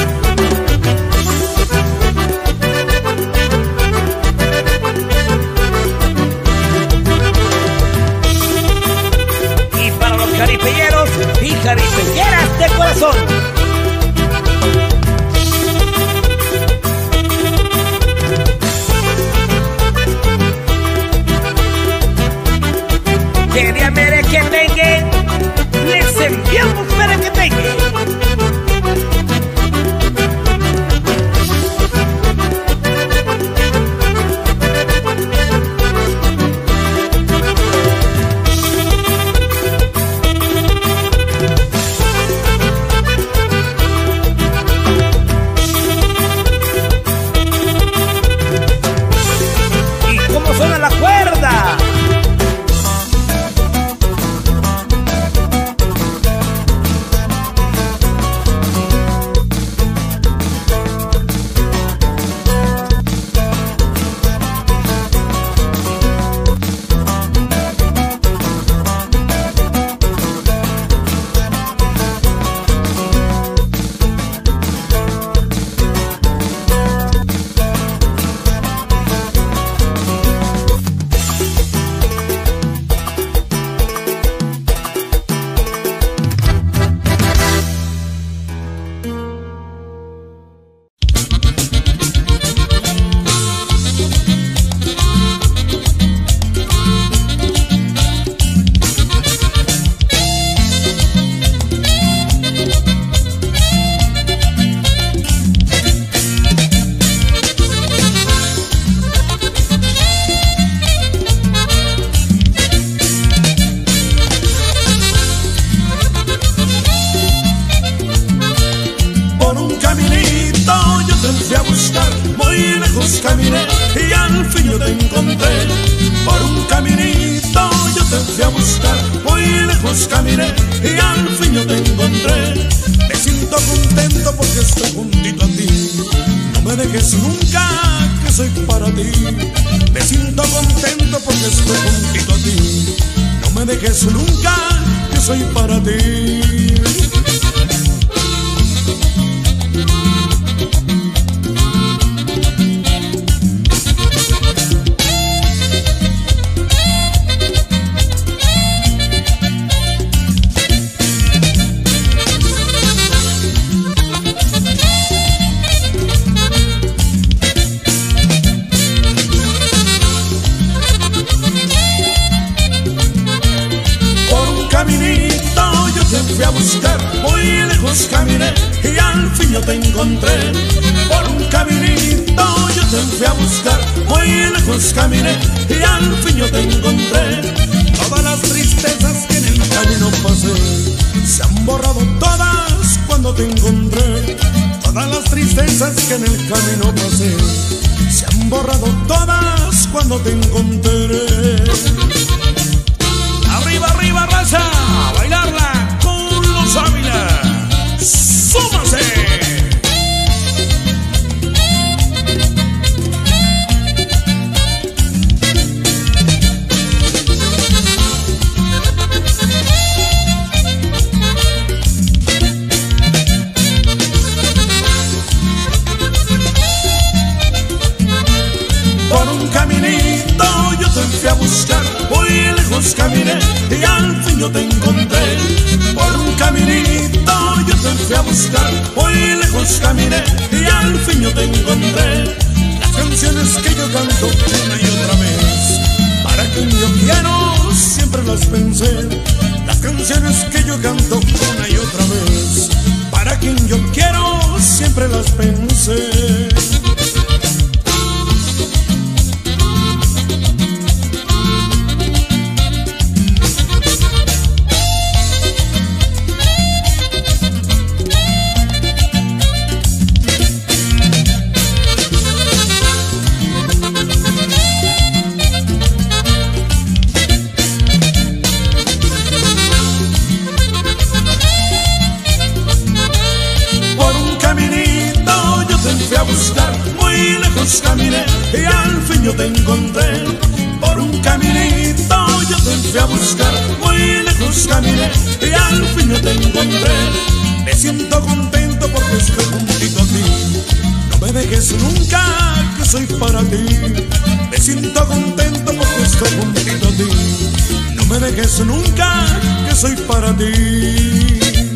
Y para los jaripeyeros y jaripeyeras de corazón. Quería merequetengue, les enviamos merequetengue. ¿Y cómo suena la cuerda? lejos caminé y al fin yo te encontré. Me siento contento porque estoy juntito a ti. No me dejes nunca, que soy para ti. Me siento contento porque estoy juntito a ti. No me dejes nunca, que soy para ti. Fui a buscar, muy lejos caminé y al fin yo te encontré. Por un caminito yo te fui a buscar, muy lejos caminé y al fin yo te encontré. Todas las tristezas que en el camino pasé se han borrado todas cuando te encontré. Todas las tristezas que en el camino pasé se han borrado todas cuando te encontré. Arriba, arriba, raza, a bailarla Ávila, súmase. Por un caminito yo te fui a buscar, muy lejos caminé y al fin yo te encontré. Por un caminito yo te fui a buscar, muy lejos caminé y al fin yo te encontré. Las canciones que yo canto una y otra vez, para quien yo quiero siempre las pensé. Las canciones que yo canto una y otra vez, para quien yo quiero siempre las pensé. Caminé y al fin yo te encontré. Por un caminito yo te fui a buscar, muy lejos caminé y al fin yo te encontré. Me siento contento porque estoy juntito a ti. No me dejes nunca, que soy para ti. Me siento contento porque estoy juntito a ti. No me dejes nunca, que soy para ti.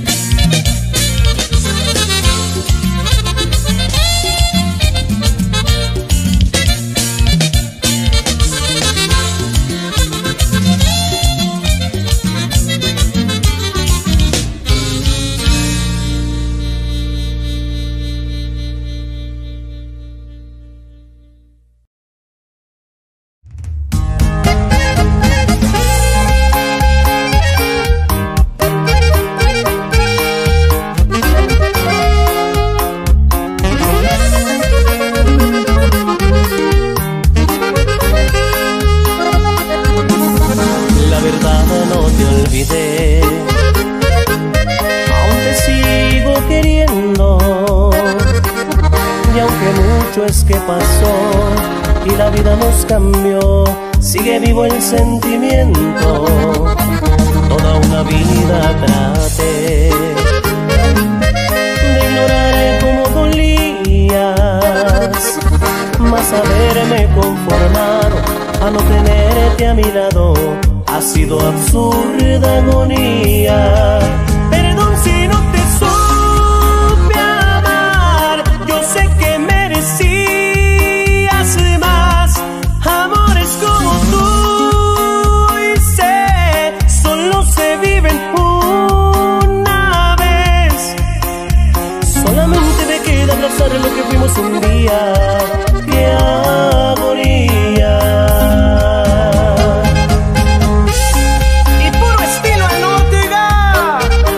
Es que pasó y la vida nos cambió, sigue vivo el sentimiento. Toda una vida traté de ignorar cómo dolías, mas haberme conformado a no tenerte a mi lado ha sido absurda agonía. Perdón si no te supe amar, yo sé que merecías más amores como tú, y sé, solo se viven una vez. Solamente me queda abrazar lo que fuimos un día. ¡Qué agonía! Y puro estilo al Ortega.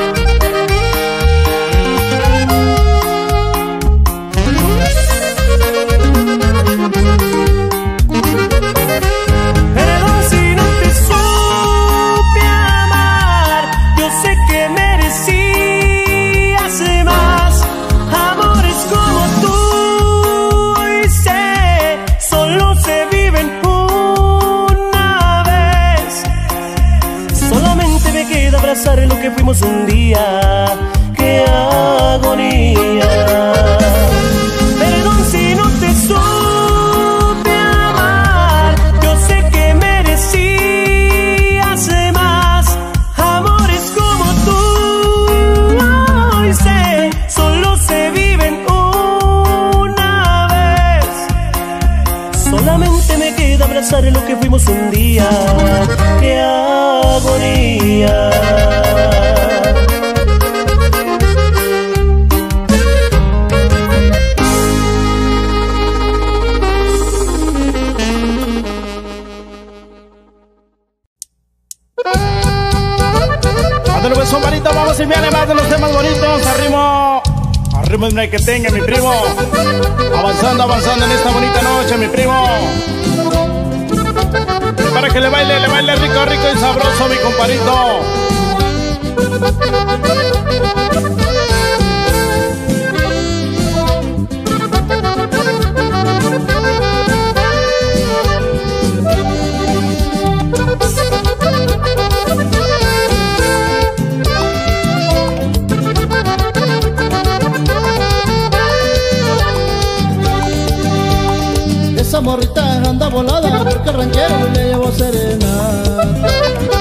abrazar lo que fuimos un día. ¡Qué agonía! Perdón si no te supe amar, yo sé que merecías más amores como tú. Hoy sé, solo se viven una vez. Solamente me queda abrazar lo que fuimos un día. ¡Qué agonía! Son bonitos, vamos a enviarle más de los temas bonitos. Arrimo el merequetengue, mi primo. Avanzando en esta bonita noche, mi primo. Y para que le baile rico, rico y sabroso, mi compadrito. Esa morrita anda volada porque el ranchero le llevó serenata.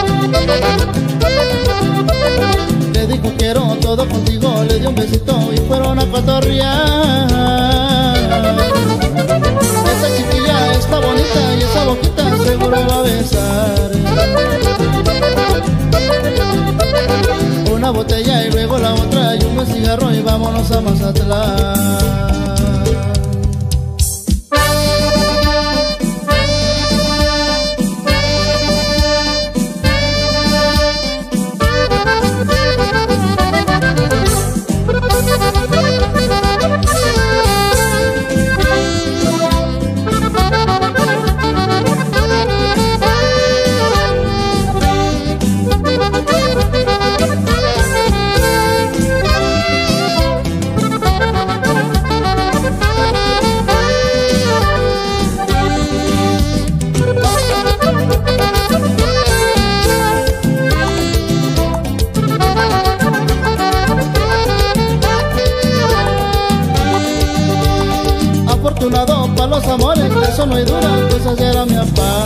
Le dijo quiero todo contigo, le dio un besito y fueron a cotorrear. Esa chiquilla está bonita y esa boquita seguro va a besar. Una botella y luego la otra y un buen cigarro y vámonos a Mazatlán. Afortunado pa' los amores, eso no hay duda, pues así era mi papá.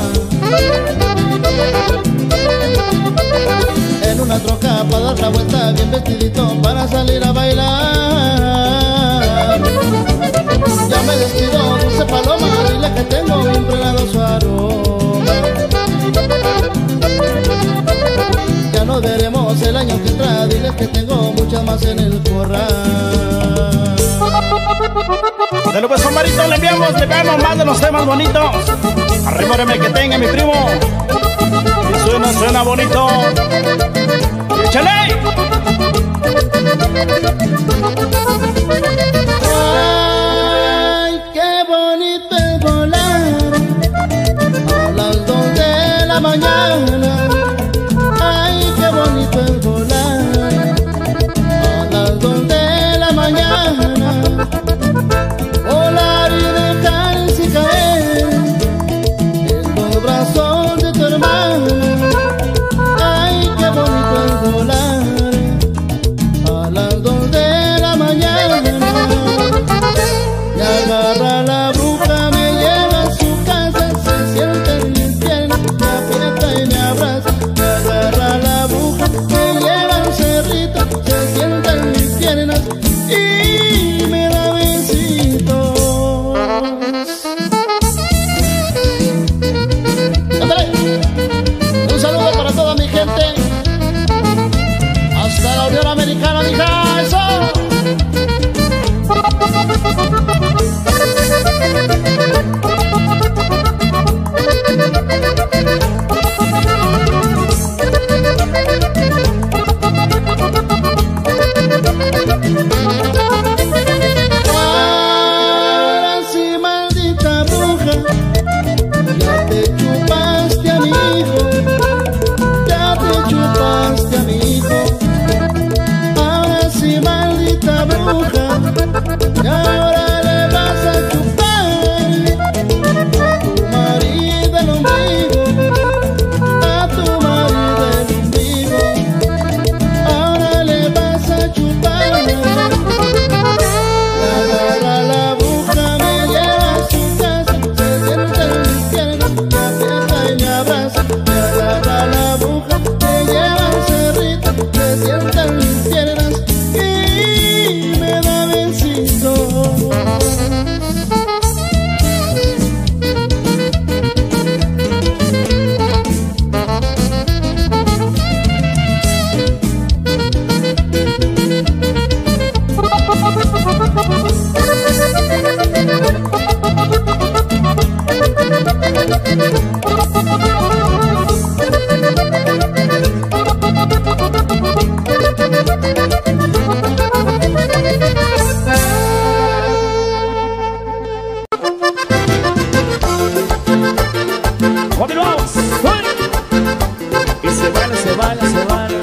En una troca pa' dar la vuelta, bien vestidito para salir a bailar. Ya me despido, dulce paloma, dile que tengo impregnado su aroma. Ya nos veremos el año que entra, dile que tengo muchas más en el corral. De lo pues, Marito, le enviamos más de los temas bonitos. Arrímoreme que tenga, mi primo. Y suena bonito. ¡Échale! Ay, qué bonito es volar a las 2 de la mañana. Ay, qué bonito es volar a las 2 de la mañana. Volar y dejarse caer en los brazos de tu hermana. Ay, qué bonito es volar a las 2 de la mañana. Y agarra la bruja, me lleva a su casa, se sienta en mis piernas, me aprieta y me abraza. Me agarra la bruja, me lleva al cerrito, se sienta en mis piernas y me da besitos. Un saludo para toda mi gente hasta la Unión Americana, mija, eso. Ahora sí, maldita bruja, ya te chupaste a mi hijo, ya te chupaste. baila, se baila.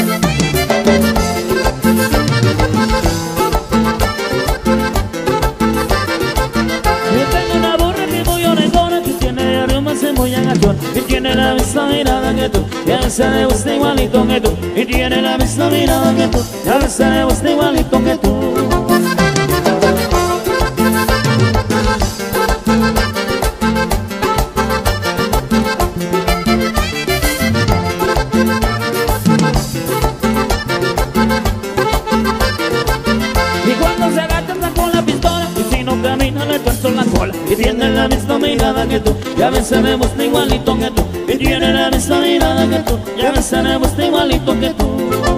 Yo tengo una burra que muy orejona, que tiene aromas y muy agachón, y tiene la misma mirada que tú, y a veces le gusta igualito que tú, y tiene la misma mirada que tú, y a veces le gusta igualito que tú. Y tiene la misma mirada que tú, y a veces me gusta igualito que tú. Y tiene la misma mirada que tú, y a veces me gusta igualito que tú.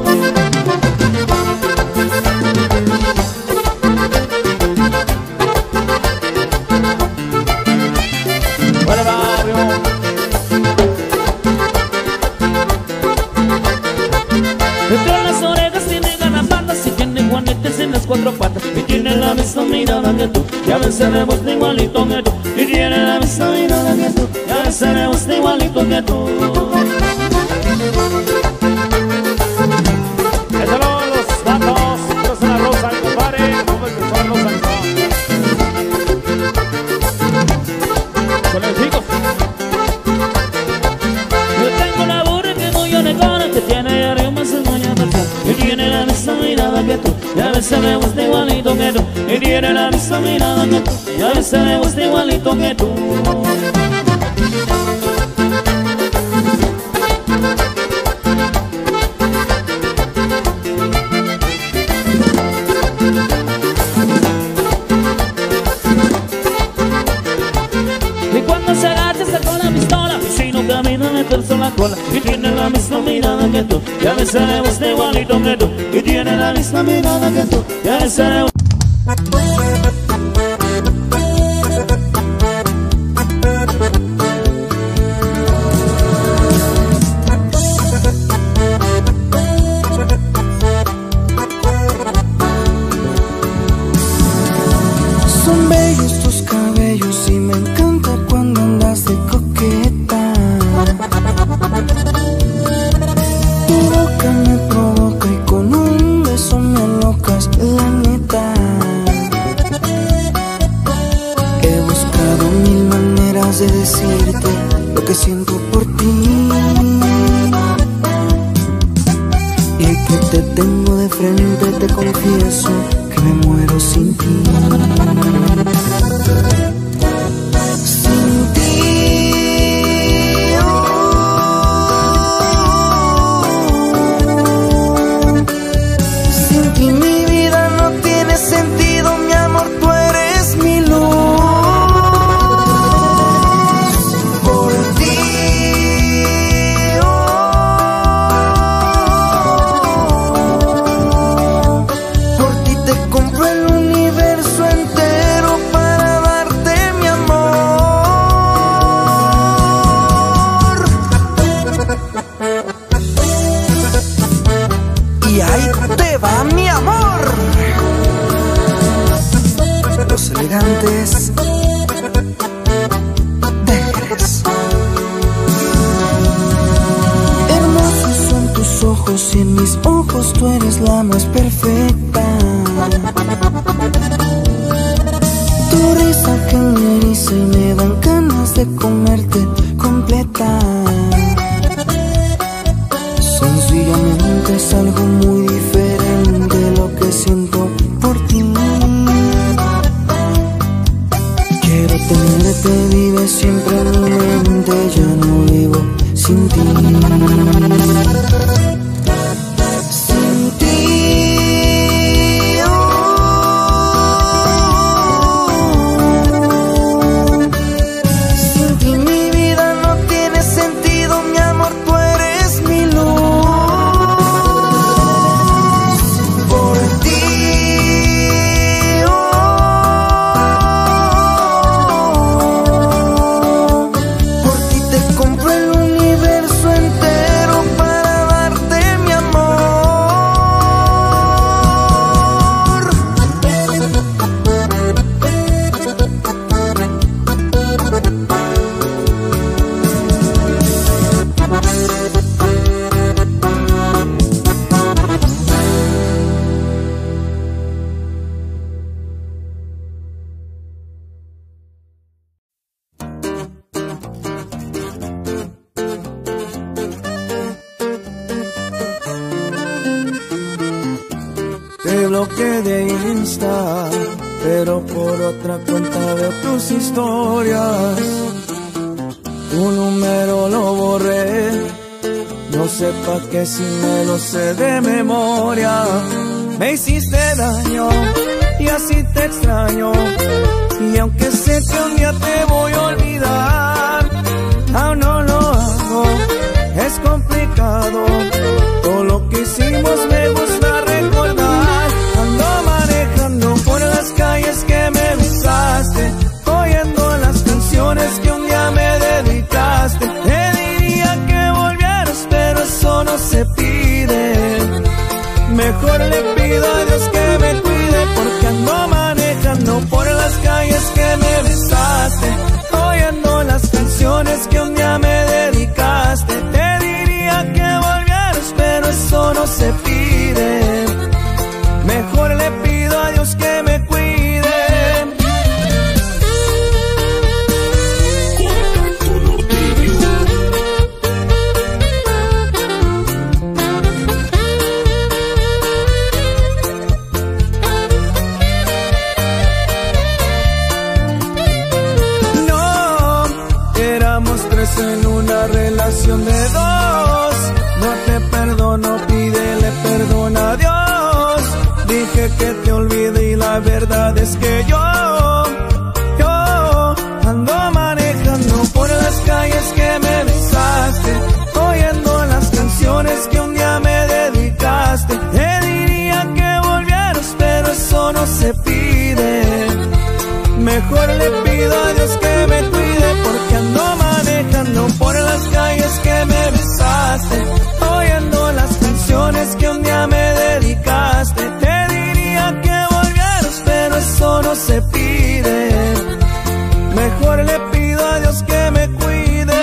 Para barrio. Entre las orejas tiene ganapatas y tiene juanetes en las cuatro patas. Y tiene la misma mirada que tú, y a veces me gusta igualito que tú. Y tiene la misma mirada que tú, y a veces me gusta igualito que tú. Échalo los vatos, es una rosa, compadre. ¿Cómo es que son los rosa? Con el chico. Yo tengo una burra que muy orejona, que tiene aromas y muy agachón, y tiene la misma mirada que tú, y a veces me gusta igualito que tú. Y tiene la misma mirada que tú, y a veces me gusta igualito que tú. Y cuando se agacha sacó la pistola, y si no camina me torce la cola. Y tiene la misma mirada que tú, y a veces me gusta igualito que tú. Y tiene la misma mirada que tú, y a veces me gusta. Son bellos tus cabellos y me encanta cuando andas de coqueta. Tu boca me provoca y con un beso me alocas, la neta. He buscado mil maneras de decirte lo que siento por ti. Y que te tengo de frente te confieso que me muero sin ti. Sin ti, sin ti mi vida no tiene sentido, mi amor, tú eres mi luz. Por ti, por ti te compro el universo entero para darte mi amor. Y ahí te va mi amor. Los elegantes Tigres. Hermosos son tus ojos y en mis ojos tú eres la más perfecta. Tu risa que me eriza y me dan ganas de comerte completa. Sencillamente es algo muy diferente lo que siento por ti. Quiero tenerte, vive siempre en mi mente, ya no vivo sin ti. Sin ti, sin ti mi vida no tiene sentido, mi amor, tú eres mi luz. bloqueé de Insta, pero por otra cuenta veo tus historias. Tu número lo borré, no sé pa' qué si me lo sé de memoria. Me hiciste daño y así te extraño, y aunque sé que un día te voy a olvidar, aún no lo hago, es complicado. Todo lo que hicimos me gusta recordar. Ando manejando por las calles que me besaste, oyendo las canciones que un día me dedicaste. Te diría que volvieras, pero eso no se pide. Mejor le pido a Dios que me cuide, porque ando manejando por las calles que me besaste, oyendo las canciones que un día me dedicaste. Te diría que volvieras, pero eso no se pide. Mejor le pido a Dios que me cuide. En una relación de dos, no te perdono, pídele perdón a Dios. Dije que te olvide y la verdad es que yo ando manejando por las calles que me besaste, oyendo las canciones que un día me dedicaste. Te diría que volvieras, pero eso no se pide. Mejor le pido a Dios que me cuide, porque ando manejando por las calles que me besaste, oyendo las canciones que un día me dedicaste. Te diría que volvieras, pero eso no se pide. Mejor le pido a Dios que me cuide.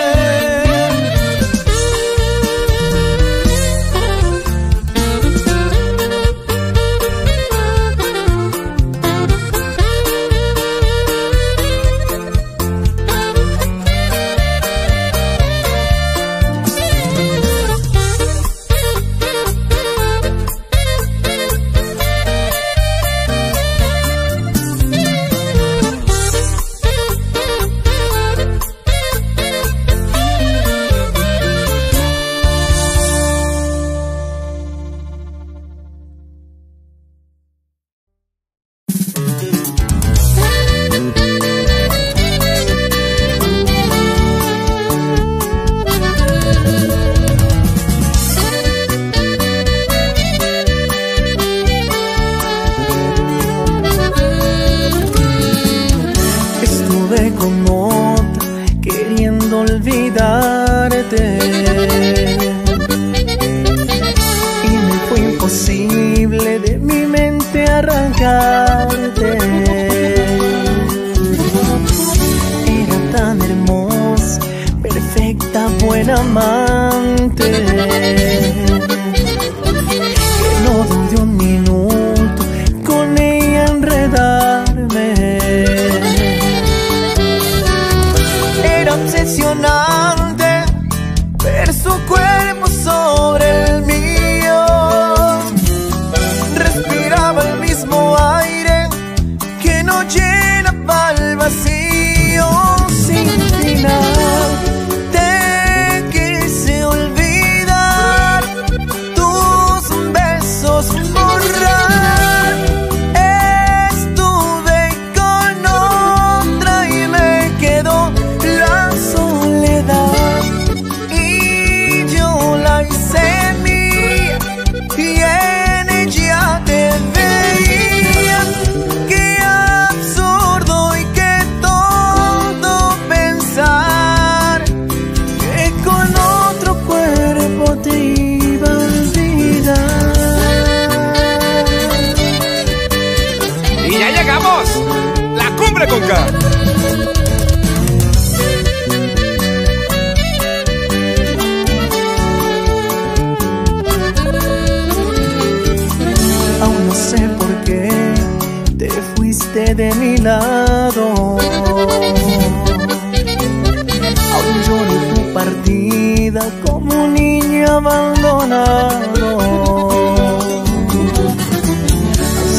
De mi lado, aún lloro tu partida como un niño abandonado.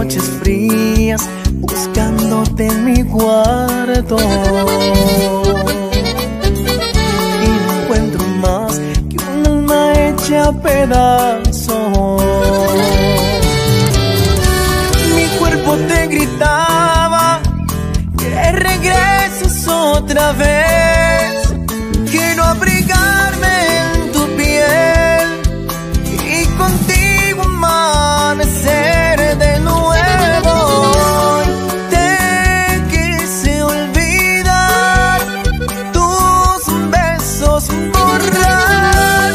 noches frías buscándote en mi cuarto. Y no encuentro más que un alma hecha a pedazos. Mi cuerpo te gritaba que regreses otra vez. Quiero abrigarme en tu piel y contigo amanecer de nuevo. Te quise olvidar, tus besos borrar.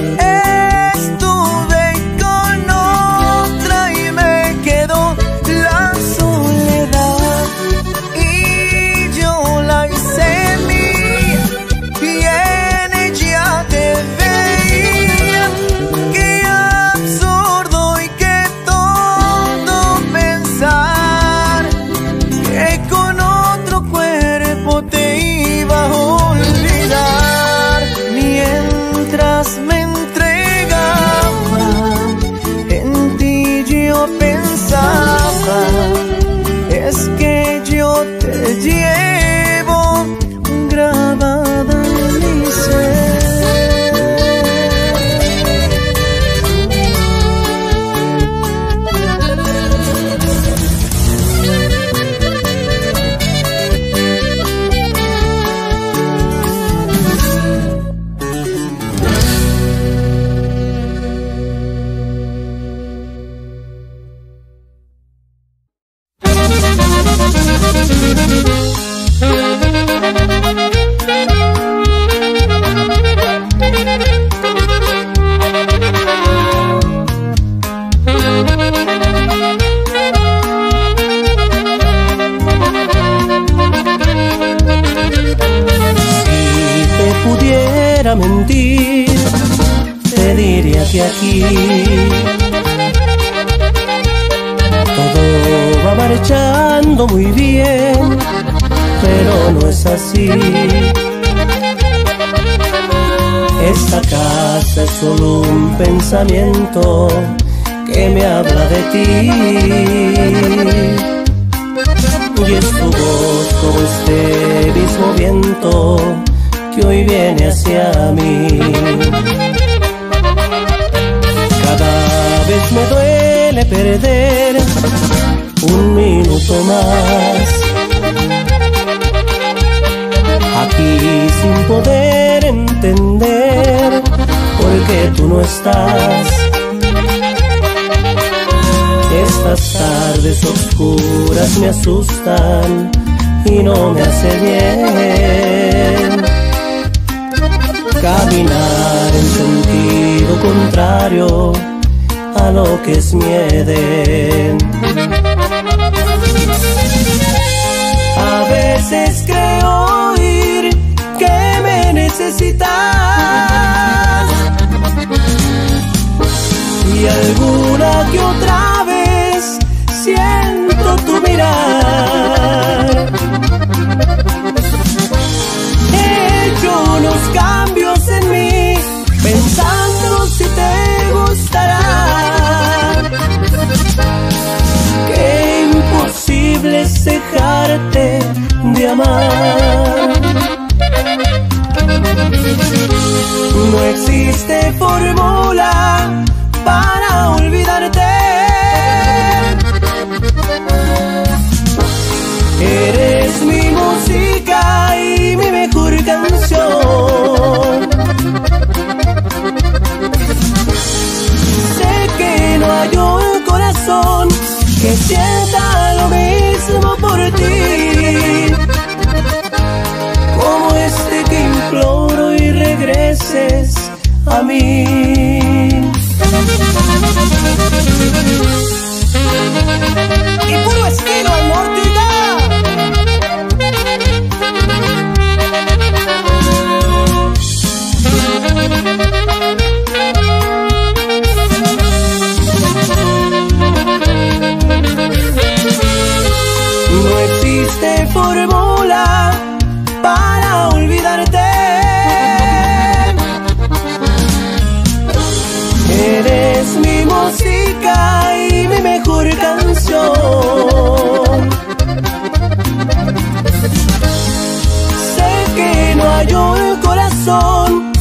Estuve con otra y me quedó la soledad. Y yo la hice mía y en ella te veía. Qué absurdo y qué tonto pensar que con otro cuerpo te iba a olvidar. Mientras me entregaba, en ti yo pensaba, es que yo te llevo grabada en mi ser. Mentir, te diría que aquí todo va marchando muy bien, pero no es así. Esta casa es solo un pensamiento que me habla de ti, y es tu voz como este mismo viento que hoy viene hacia mí. Cada vez me duele perder un minuto más aquí sin poder entender por qué tú no estás. Estas tardes oscuras me asustan y no me hace bien caminar en sentido contrario a lo que es mi Edén. A veces creo oír que me necesitas y alguna que otra vez siento tu mirar. He hecho unos cambios en mí, pensando si te gustará. Qué imposible es dejarte de amar. No existe fórmula para olvidarte. Eres mi música y mi mejor canción. Sé que no hay un corazón que sienta lo mismo por ti, como este que imploro y regreses a mí. Y puro estilo al norte. No existe fórmula para olvidarte. Eres mi música y mi mejor canción. rompió el corazón.